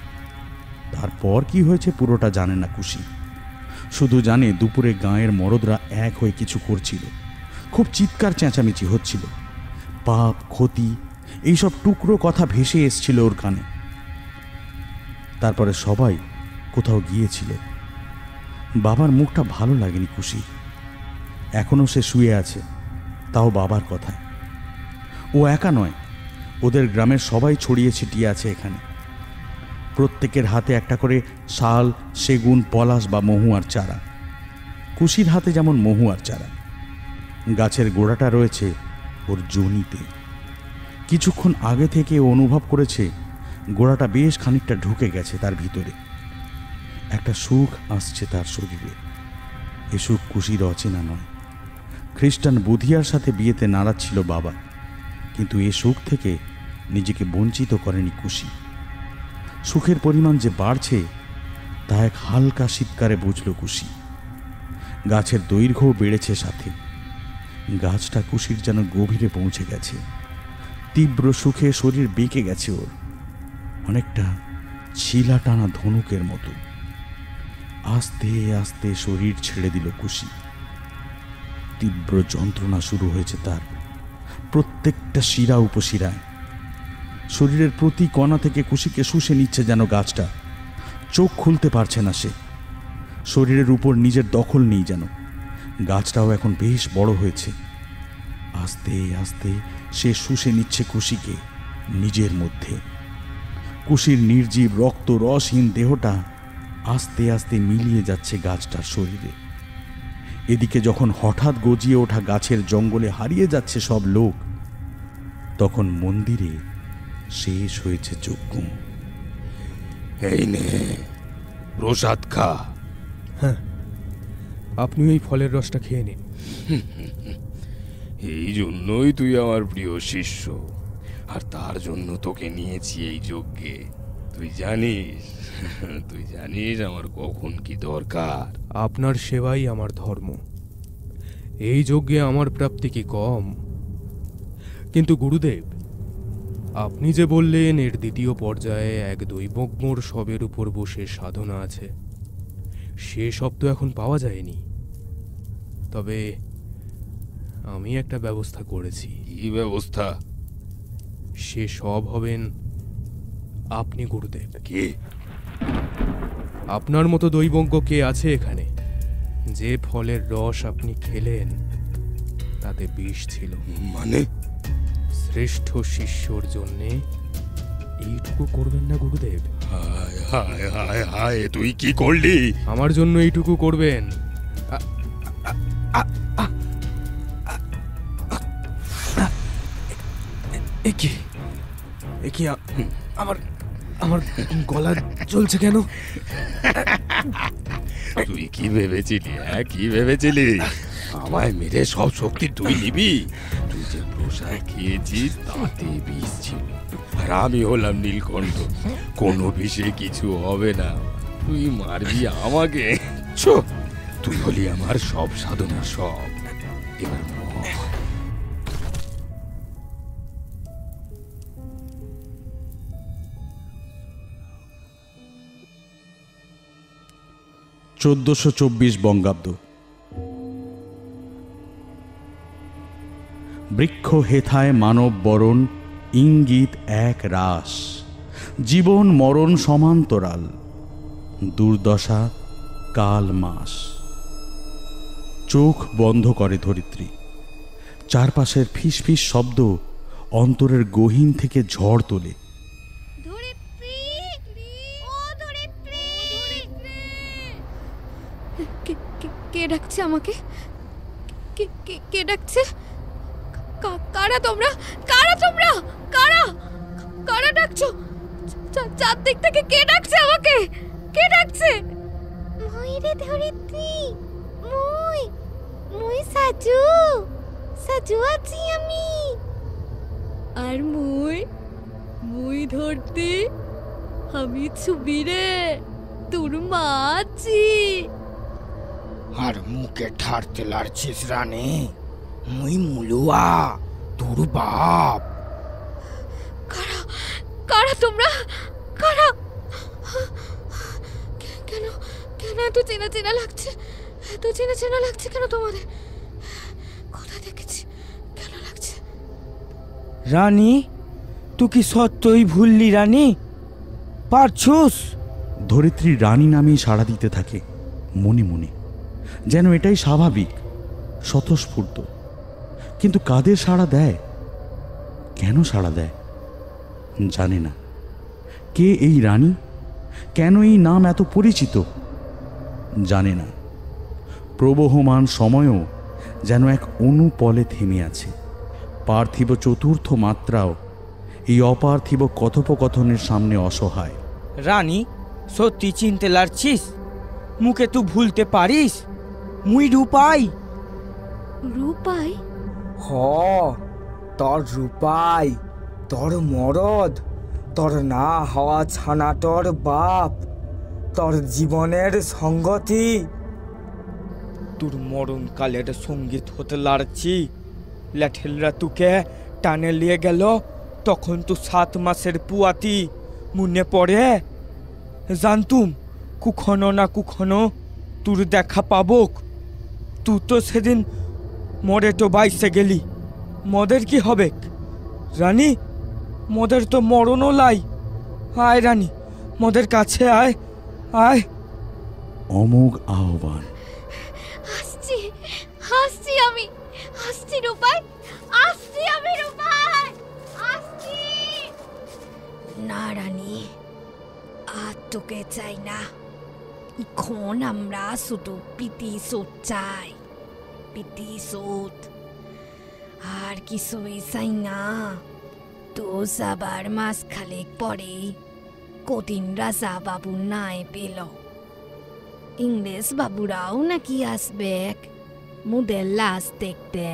Speaker 3: তারপর কি হয়েছে পুরোটা জানে না কুশি। শুধু জানে দুপুরে গাঁয়ের মরদরা এক হয়ে কিছু করছিল, খুব চিৎকার চেঁচামেচি হচ্ছিল। পাপ ক্ষতি এইসব টুকরো কথা ভেসে এসছিল ওর কানে। তারপরে সবাই কোথাও গিয়েছিল। বাবার মুখটা ভালো লাগেনি কুশি। এখনো সে শুয়ে আছে, তাও বাবার কথায়। ও একা নয়, ওদের গ্রামের সবাই ছড়িয়ে ছিটিয়ে আছে এখানে। প্রত্যেকের হাতে একটা করে শাল, সেগুন, পলাশ বা মহুয়ার চারা। কুশির হাতে যেমন মহুয়ার চারা। গাছের গোড়াটা রয়েছে ওর যোনিতে। কিছুক্ষণ আগে থেকে ও অনুভব করেছে গোড়াটা বেশ খানিকটা ঢুকে গেছে তার ভিতরে। একটা সুখ আসছে তার শরীরে। এ সুখ কুশির অচেনা নয়। খ্রিস্টান বুধিয়ার সাথে বিয়েতে নারাজ ছিল বাবা, কিন্তু এ সুখ থেকে নিজেকে বঞ্চিত করেনি কুশি। সুখের পরিমাণ যে বাড়ছে তা এক হালকা শীতকারে বুঝল কুশি। গাছের দৈর্ঘ্যও বেড়েছে সাথে। গাছটা কুশির যেন গভীরে পৌঁছে গেছে। তীব্র সুখে শরীর বেঁকে গেছে ওর, অনেকটা ছিলা টানা ধনুকের মতো। আস্তে আস্তে শরীর ছেড়ে দিল কুশি। তীব্র যন্ত্রণা শুরু হয়েছে তার, প্রত্যেকটা শিরা উপশিরায়। শরীরের প্রতি কণা থেকে কুশিকে শুষে নিচ্ছে যেন গাছটা। চোখ খুলতে পারছে না সে, শরীরের উপর নিজের দখল নেই যেন। গাছটাও এখন বেশ বড় হয়েছে। আস্তে আস্তে সে শুষে নিচ্ছে কুশিকে নিজের মধ্যে। কুশির নির্জীব রক্ত রসহীন দেহটা আস্তে আস্তে মিলিয়ে যাচ্ছে গাছটার শরীরে। এদিকে যখন হঠাৎ গজিয়ে ওঠা গাছের জঙ্গলে হারিয়ে যাচ্ছে সব লোক, তখন মন্দিরে শেষ হয়েছে যজ্ঞ।
Speaker 5: এই নে প্রসাদ খা।
Speaker 8: হ্যাঁ, আপনি এই ফলের রসটা খেয়ে নিন।
Speaker 5: এই জন্যই তুই আমার প্রিয় শিষ্য, আর তার জন্য তোকে নিয়েছি এই যজ্ঞে। তুই জানিস আমার কখন কি দরকার।
Speaker 8: আপনার সেবাই আমার ধর্ম। এই যজ্ঞে আমার প্রাপ্তি কি কম? কিন্তু গুরুদেব, আপনি যে বললেন এর দ্বিতীয় পর্যায়ে এক দৈবজ্ঞর শবের উপর বসে সাধনা আছে, সে শব তো এখন পাওয়া যায়নি। তবে আমি একটা ব্যবস্থা করেছি।
Speaker 5: কি ব্যবস্থা?
Speaker 8: সে সব হবেন আপনি গুরুদেব।
Speaker 5: কে?
Speaker 8: আপনার মতো দৈবজ্ঞ কে আছে এখানে? যে ফলের রস আপনি খেলেন তাতে বিষ ছিল।
Speaker 5: মানে?
Speaker 8: শ্রেষ্ঠ শিষ্যর জন্যে এইটুকু করবেন না গুরুদেব?
Speaker 5: হায় হায় হায় হায়, তুই কি করলি?
Speaker 8: আমার জন্য এইটুকু করবেন। আমার গলা চলছে কেন?
Speaker 5: তুই কি ভেবেছিলি? কি ভেবেছিলি আমায় মেরে সব শক্তি তুই নিবি? তুই যে প্রসাদ খেয়েছিস তাতে বিষ ছিল, আর আমি হলাম নীলকণ্ঠ। কোনো বিষে কিছু হবে না, তুই মারবি আমাকে। তুই হলি আমার সব সাধনা সব। এবার মর।
Speaker 3: 1424 বঙ্গাব্দ। বৃক্ষ হেথায় মানব বরণ, ইঙ্গিত এক রাস। জীবন মরণ সমান্তরাল, দুর্দশা কাল মাস। চোখ বন্ধ করে ধরিত্রী। চারপাশের ফিসফিস শব্দ অন্তরের গহীন থেকে ঝড় তোলে।
Speaker 6: কে ডাকছে আমাকে? কে ডাকছে? কারা তোমরা? কারা ডাকছো? চারদিক থেকে কে ডাকছে আমাকে? কে ডাকছে? মই রে ধরিত্রী, মই সাজু আছি আমি। আর মই ধরতে আমি ছবি রে, তোর মা আছি।
Speaker 4: আর মুখে ঠাড়তে লাড়ছিস রানী? মুই মুলুয়া, তোর বাপ।
Speaker 6: কারা তোমরা? কারা? কেন এত চেনা লাগছে? এত চেনা লাগছে কেন তোমাদের? কোথায় দেখেছি? কেন লাগছে?
Speaker 4: রানী, তুই কি সত্যই ভুললি রানী? পারছুস?
Speaker 3: ধরিত্রী রানী নামেই সাড়া দিতে থাকে মনে মনে, যেন এটাই স্বাভাবিক, স্বতঃস্ফূর্ত। কিন্তু কাদের সাড়া দেয়, কেন সাড়া দেয় জানে না। কে এই রানী? কেন এই নাম এত পরিচিত জানে না। প্রবহমান সময়ও যেন এক অনুপলে থেমে আছে। পার্থিব চতুর্থ মাত্রাও এই অপার্থিব কথোপকথনের সামনে অসহায়।
Speaker 4: রানী, সত্যি চিনতে লাড়ছিস? মুখে তুই ভুলতে পারিস? মুই রূপাই।
Speaker 6: হ,
Speaker 4: তোর রূপাই, তোর মরদ, তোর না হওয়া ছানা, তোর বাপ, তোর জীবনের সঙ্গতি। তোর মরণকালের সঙ্গীত হতে লাড়ছি। ল্যাঠেলরা তোকে টানে নিয়ে গেল তখন তো 7 মাসের পুয়াতি মনে পড়ে? জানতুম কুখনো না কুখনো তোর দেখা পাবক। তুই তো সেদিন মরে তো বাইসে গেলি, মদের কি হবে? রানী, মদের তো মরণও লাই। আয় রানী, মদের কাছে আয়, আয়।
Speaker 3: অমোঘ আহ্বান।
Speaker 6: আসছি, আসছি আমি, আসছি রূপাই, আসছি আমি রূপাই, আসছি। না রানী, আর তোকে চাই না। এখন আমরা শুধু প্রীতিশোধ চাই, প্রীতিশোধ, আর কিছুই চাই না। তো যাবার মাস খালেক পরে কদিন রাজা বাবু নাই পেল। ইংরেজ বাবুরাও নাকি আসবে মুদের লাশ দেখতে।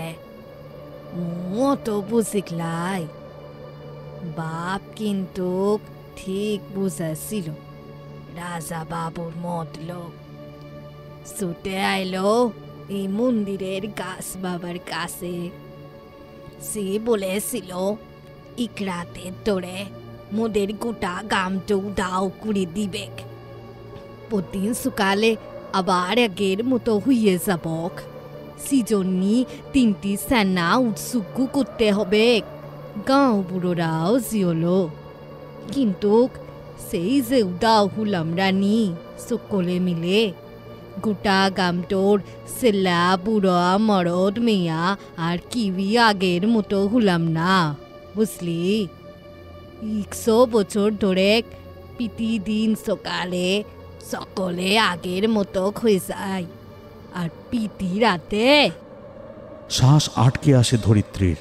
Speaker 6: তো বুঝিকলাই, বাপ কিন্তু ঠিক বুঝাছিল রাজা বাবুর মতলব। ছুটে আইলো এই মন্দিরের গাছ বাবার কাছে। সে বলেছিল ইকরাতে তোরে মোদের গোটা গামটাও দাও করে দিবে। প্রতিদিন সকালে আবার আগের মতো হইয়ে যাবক। সিজন্যি 3টি সেনা উৎসুক করতে হবে। গাঁও বুড়োরাও জিওলো, কিন্তু সেই যে উদাও হলাম রানী সকলে মিলে। গোটা গামটোর সেলা বুড়া মরদ মেয়া আর কিবি আগের মতো হলাম না, বুঝলি? 100 বছর ধরে প্রতিদিন সকালে সকলে আগের মতো হয়ে যায়, আর প্রীতি রাতে।
Speaker 3: শ্বাস আটকে আসে ধরিত্রীর।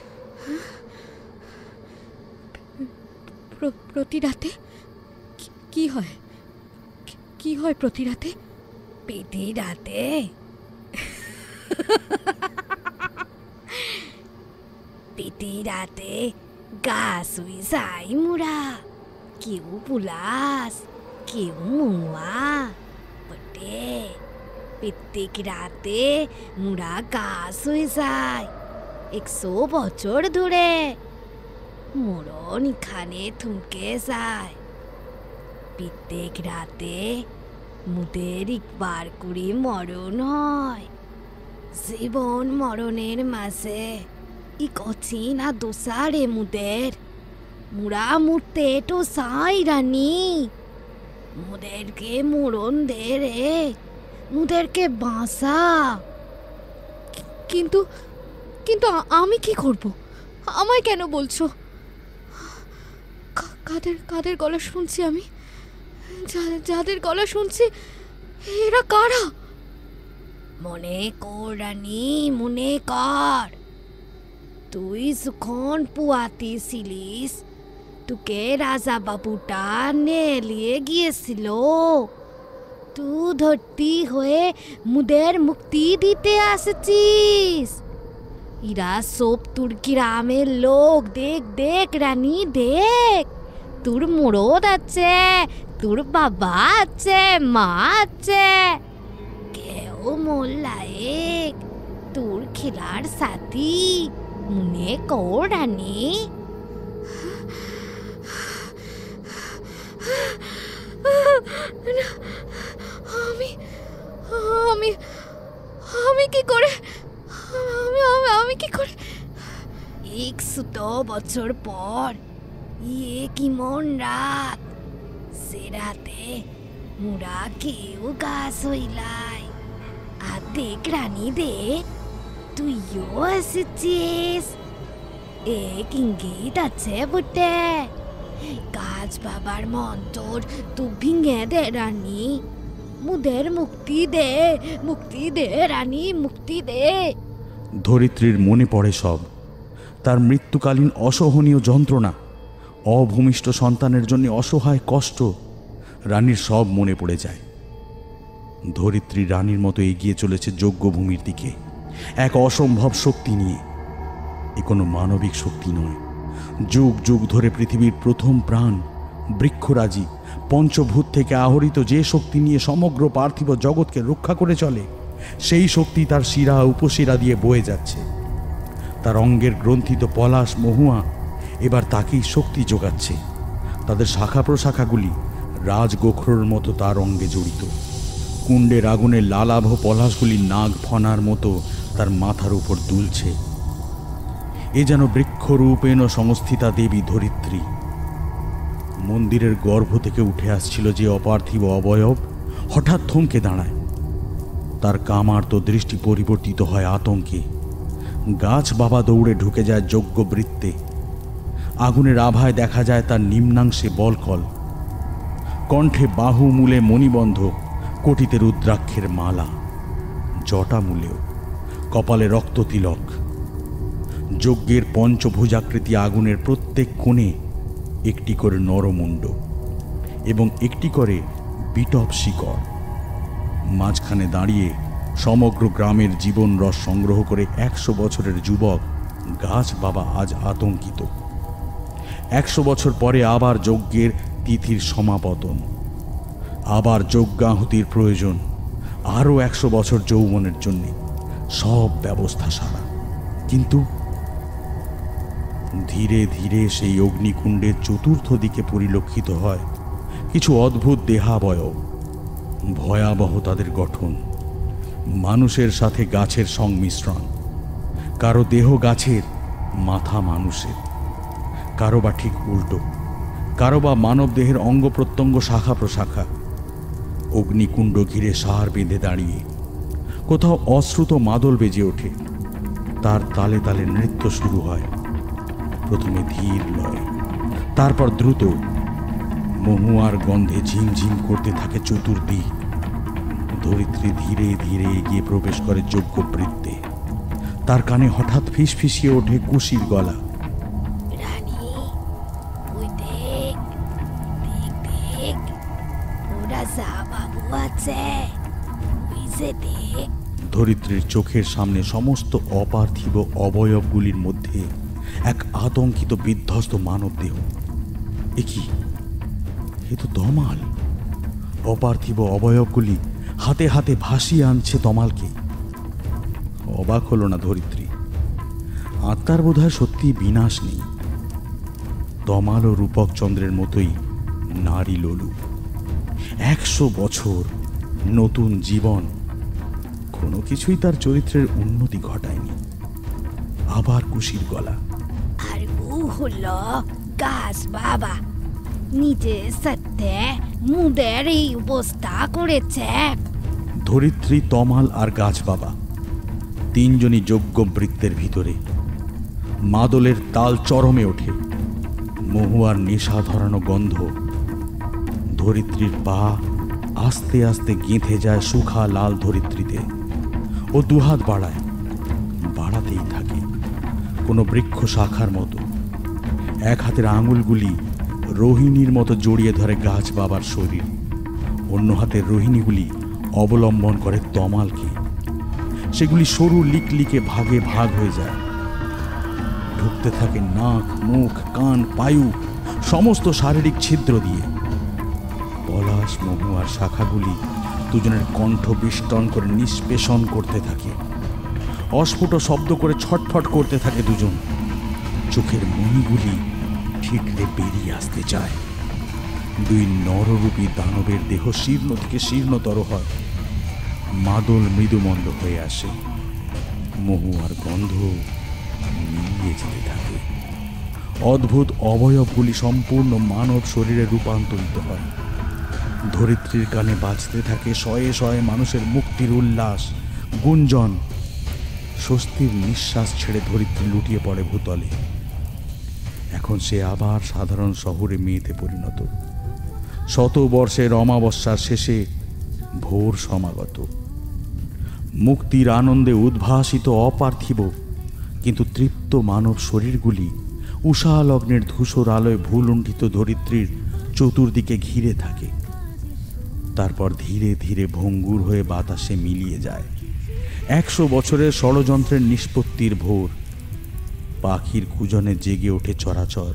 Speaker 6: প্রতি রাতে কি হয়? কি হয় প্রতি রাতে? প্রতি রাতে প্রতি রাতে গাছ হয়ে যায় মুড়া। কেউ পুলাস, কেউ মুয়া বটে। প্রত্যেক রাতে মুড়া গাছ হয়ে যায় 100 বছর ধরে। মরণ এখানে থমকে যায়। প্রত্যেক রাতে মুদের একবার করে মরণ হয়। জীবন মরণের মাঝে অচিনা দোষারে মুদের। মুরা মুড়তে তো চাই রানী, মুদেরকে মরণ দে রে, মুদেরকে বাঁচা। কিন্তু কিন্তু আমি কি করব? আমায় কেন বলছো? কাদের গলা শুনছি আমি? যাদের গলা শুনছি এরা কারা? মনে কর রানী, মনে কর। তুই যখন পুয়াতি ছিলিস, তোকে রাজা বাবুটা নিয়ে গিয়েছিল। তুই ধরতি হয়ে মুদের মুক্তি দিতে আসছিস। ইরা সব তোর গ্রামের লোক। দেখ দেখ রানী, দেখ, তোর মুরদ আছে, তোর বাবা আছে, মা আছে। কেউ মোল্লায়েক, তোর খেলার সাথী। মনে কর রানী। আমি আমি আমি কি করে আমি কি করে 100 বছর পর কি মন রাত, সে রাতে মুরা কেউ গাছ হইলাই। আর দেখ রানী, দেখ, তুইও এসেছিস। এক ইঙ্গিত আছে বটে। গাছ বাবার মন্তর তুই ভেঙে দে রানী। মুদের মুক্তি দে, মুক্তি দে রানী, মুক্তি দে।
Speaker 3: ধরিত্রীর মনে পড়ে সব। তার মৃত্যুকালীন অসহনীয় যন্ত্রণা, অভূমিষ্ঠ সন্তানের জন্য অসহায় কষ্ট, রানীর সব মনে পড়ে যায়। ধরিত্রী রানীর মতো এগিয়ে চলেছে যজ্ঞভূমির দিকে, এক অসম্ভব শক্তি নিয়ে। এ কোনো মানবিক শক্তি নয়। যুগ যুগ ধরে পৃথিবীর প্রথম প্রাণ বৃক্ষরাজি পঞ্চভূত থেকে আহরিত যে শক্তি নিয়ে সমগ্র পার্থিব জগৎকে রক্ষা করে চলে, সেই শক্তি তার শিরা উপশিরা দিয়ে বয়ে যাচ্ছে। তার অঙ্গের গ্রন্থিত পলাশ মহুয়া এবার তাকেই শক্তি যোগাচ্ছে। তাদের শাখা প্রশাখাগুলি রাজগোখরোর মতো তার অঙ্গে জড়িত। কুণ্ডের আগুনের লালাভ পলাশগুলি নাগ ফনার মতো তার মাথার উপর দুলছে। এ যেন বৃক্ষরূপেণ সংস্থিতা দেবী ধরিত্রী। মন্দিরের গর্ভ থেকে উঠে আসছিল যে অপার্থিব অবয়ব হঠাৎ থমকে দাঁড়ায়। তার কামার্ত দৃষ্টি পরিবর্তিত হয় আতঙ্কে। গাছ বাবা দৌড়ে ঢুকে যায় যজ্ঞবৃত্তে। আগুনের আভায় দেখা যায় তার নিম্নাংশে বলকল, কণ্ঠে বাহুমূলে মণিবন্ধ, কোটিতে রুদ্রাক্ষের মালা, জটামূলেও, কপালে রক্ততিলক। যজ্ঞের পঞ্চভুজাকৃতি আগুনের প্রত্যেক কোণে একটি করে নরমুণ্ড এবং একটি করে বিটপ শিকড়। মাঝখানে দাঁড়িয়ে সমগ্র গ্রামের জীবন রস সংগ্রহ করে 100 বছরের যুবক গাছ বাবা আজ আতঙ্কিত। 100 বছর পরে আবার যজ্ঞের তিথির সমাপতন, আবার যজ্ঞাহুতির প্রয়োজন, আরও 100 বছর যৌবনের জন্য সব ব্যবস্থা সারা। কিন্তু ধীরে ধীরে সেই অগ্নিকুণ্ডের চতুর্থ দিকে পরিলক্ষিত হয় কিছু অদ্ভুত দেহাবয়ব। ভয়াবহ তাদের গঠন, মানুষের সাথে গাছের সংমিশ্রণ। কারো দেহ গাছের, মাথা মানুষের, কারো বা ঠিক উল্টো, কারো বা মানব দেহের অঙ্গ প্রত্যঙ্গ শাখা প্রশাখা। অগ্নিকুণ্ড ঘিরে সার বেঁধে দাঁড়িয়ে কোথাও অশ্রুত মাদল বেজে ওঠে। তার তালে তালে নৃত্য শুরু হয়, প্রথমে ধীর লয়, তারপর দ্রুত। মহুয়ার গন্ধে ঝিমঝিম করতে থাকে চতুর্দিক। ধরিত্রী ধীরে ধীরে এগিয়ে প্রবেশ করে যজ্ঞবৃত্তে। তার কানে হঠাৎ ফিসফিসিয়ে ওঠে কুশির গলা।
Speaker 6: রানী, ওই দেখ, দেখ দেখ, ওরা যা বাবু আছে, ওই যে দেখ।
Speaker 3: ধরিত্রীর চোখের সামনে সমস্ত অপার্থিব অবয়বগুলির মধ্যে এক আতঙ্কিত বিধ্বস্ত মানব দেহ। এ কি? এ তো তমাল। অপার্থিব অবয়বগুলি হাতে হাতে ভাসিয়ে আনছে তমালকে। অবাক হল না ধরিত্রী। আত্মার বোধহয় সত্যি বিনাশ নেই। তমাল ও রূপক চন্দ্রের মতোই নারী লোলুপ। 100 বছর, নতুন জীবন, কোনো কিছুই তার চরিত্রের উন্নতি ঘটায়নি। আবার কুশির গলা।
Speaker 6: আর ও হলো গাছ বাবা, নিজের সাথে মুদের এই অবস্থা করেছে।
Speaker 3: ধরিত্রী, তমাল আর গাছ বাবা তিনজনই যজ্ঞবৃত্তের ভিতরে। মাদলের তাল চরমে ওঠে, মহুয়ার নেশা ধরানো গন্ধ। ধরিত্রীর পা আস্তে আস্তে গেঁথে যায় সুখা লাল ধরিত্রীতে। ও দুহাত বাড়ায়, বাড়াতেই থাকে কোনো বৃক্ষ শাখার মতো। এক হাতের আঙুলগুলি রোহিণীর মতো জড়িয়ে ধরে গাছ বাবার শরীর, অন্য হাতের রোহিণীগুলি অবলম্বন করে তমালকে। সেগুলি সরু লিকলিকে ভাগে ভাগ হয়ে যায়, ঢুকতে থাকে নাক, মুখ, কান, পায়ু, সমস্ত শারীরিক ছিদ্র দিয়ে। পলাশ মহুয়ার শাখাগুলি দুজনের কণ্ঠ বিষ্টন করে নিষ্পেষণ করতে থাকে। অস্ফুট শব্দ করে ছটফট করতে থাকে দুজন। চোখের মণিগুলি ঠিকরে বেরিয়ে আসতে চায়। দুই নররূপী দানবের দেহ শীর্ণ থেকে শীর্ণতর হয়। মাদল মৃদুমন্দ হয়ে আসে। মহুয়ার গন্ধ মিলিয়ে যেতে থাকে। অদ্ভুত অবয়বগুলি সম্পূর্ণ মানব শরীরে রূপান্তরিত হয়। ধরিত্রীর কানে বাজতে থাকে শয়ে শয়ে মানুষের মুক্তির উল্লাস, গুঞ্জন। স্বস্তির নিঃশ্বাস ছেড়ে ধরিত্রী লুটিয়ে পড়ে ভূতলে। এখন সে আবার সাধারণ শহরে মেয়েতে পরিণত। 100 বর্ষের অমাবস্যার শেষে ভোর সমাগত। মুক্তির আনন্দে উদ্ভাসিত অপার্থিব কিন্তু তৃপ্ত মানব শরীরগুলি উষা লগ্নের ধূসর আলোয় ভুলুণ্ঠিত ধরিত্রীর চতুর্দিকে ঘিরে থাকে। তারপর ধীরে ধীরে ভঙ্গুর হয়ে বাতাসে মিলিয়ে যায়। 100 বছরের ষড়যন্ত্রের নিষ্পত্তির ভোর। পাখির কুজনে জেগে ওঠে চরাচর।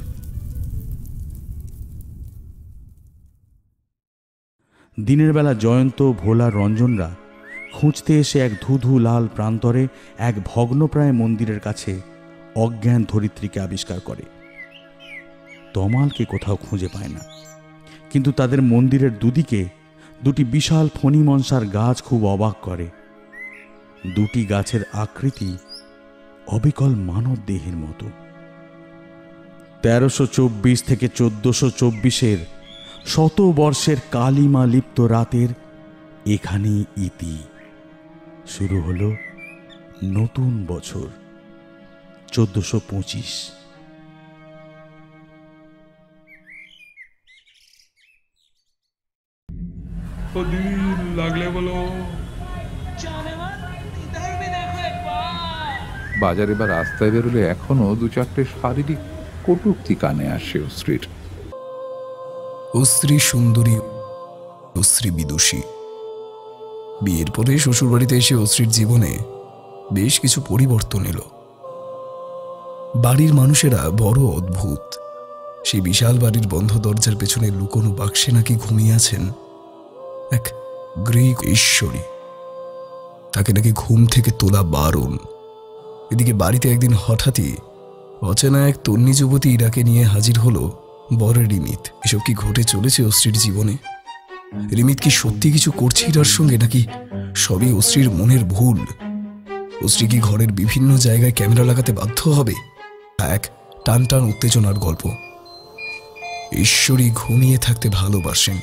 Speaker 3: দিনের বেলা জয়ন্ত, ভোলা, রঞ্জনরা খুঁজতে এসে এক ধুধু লাল প্রান্তরে এক ভগ্নপ্রায় মন্দিরের কাছে অজ্ঞান ধরিত্রীকে আবিষ্কার করে। তমালকে কোথাও খুঁজে পায় না, কিন্তু তাদের মন্দিরের দুদিকে দুটি বিশাল ফণী মনসার গাছ খুব অবাক করে। দুটি গাছের আকৃতি অবিকল মানব দেহের মতো। 1324 থেকে 1424 শত বর্ষের কালিমা লিপ্ত রাতের এখানেই ইতি। শুরু হলো নতুন বছর 1425।
Speaker 5: লাগলে বলো।
Speaker 9: বাজারে বা রাস্তায় বেরোলে এখনো দু চারটে শারীরিক কটূক্তি কানে আসে অশ্রীর।
Speaker 10: অশ্রী সুন্দরী, অশ্রী বিদুষী। বিয়ের পরে শ্বশুরবাড়িতে এসে অশ্রীর জীবনে বেশ কিছু পরিবর্তন এলো। বাড়ির মানুষেরা বড় অদ্ভুত। সেই বিশাল বাড়ির বন্ধ দরজার পেছনে লুকোনো বাক্সে নাকি ঘুমিয়ে আছেন এক গ্রীক ঈশ্বরী। তাকে নাকি ঘুম থেকে তোলা বারণ। এদিকে বাড়িতে একদিন হঠাৎই অচেনা এক তন্নি যুবতী ইরাকে নিয়ে হাজির হলো বরের রিমিত। এসব কি ঘটে চলেছে অশ্রীর জীবনে? রিমিত কি সত্যি কিছু করছে ইরার সঙ্গে, নাকি সবই অশ্রীর মনের ভুল? অশ্রী কি ঘরের বিভিন্ন জায়গায় ক্যামেরা লাগাতে বাধ্য হবে? এক টান টান উত্তেজনার গল্প। ঈশ্বরী ঘুমিয়ে থাকতে ভালোবাসেন।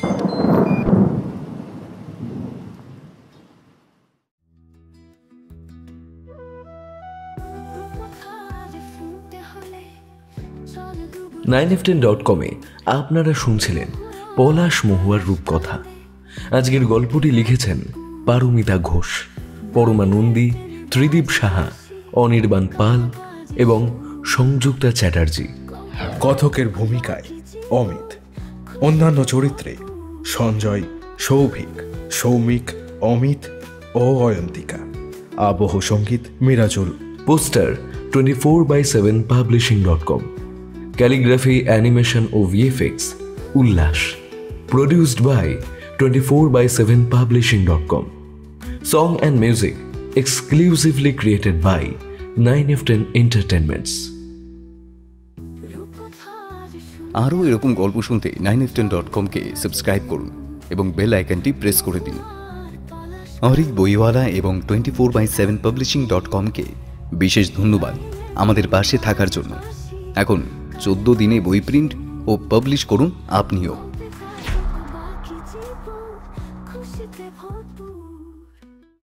Speaker 11: nineften.com-এ আপনারা শুনছিলেন পলাশ মহুয়ার রূপকথা। আজকের গল্পটি লিখেছেন পারমিতা ঘোষ, পরমা নন্দী, ত্রিদীপ সাহা, অনির্বাণ পাল এবং সংযুক্তা চ্যাটার্জি।
Speaker 2: কথকের ভূমিকায় অমিত, অন্যান্য চরিত্রে সঞ্জয়, সৌভিক, সৌমিক, অমিত ও অয়ন্তিকা। আবহ সঙ্গীত Mirajul.
Speaker 11: Poster 24/7publishing.com। Calligraphy, animation ও VFX Ullas. Produced by 24/7publishing.com। Song and music exclusively created by 9F10 entertainments.
Speaker 7: আরও এরকম গল্প শুনতে 9F10.com-কে সাবস্ক্রাইব করুন এবং বেল আইকনটি প্রেস করে দিন। অরিক বইওয়ালা এবং 24/7publishing.com-কে বিশেষ ধন্যবাদ আমাদের পাশে থাকার জন্য। এখন 14 দিনে বই প্রিন্ট ও পাবলিশ করুন আপনিও।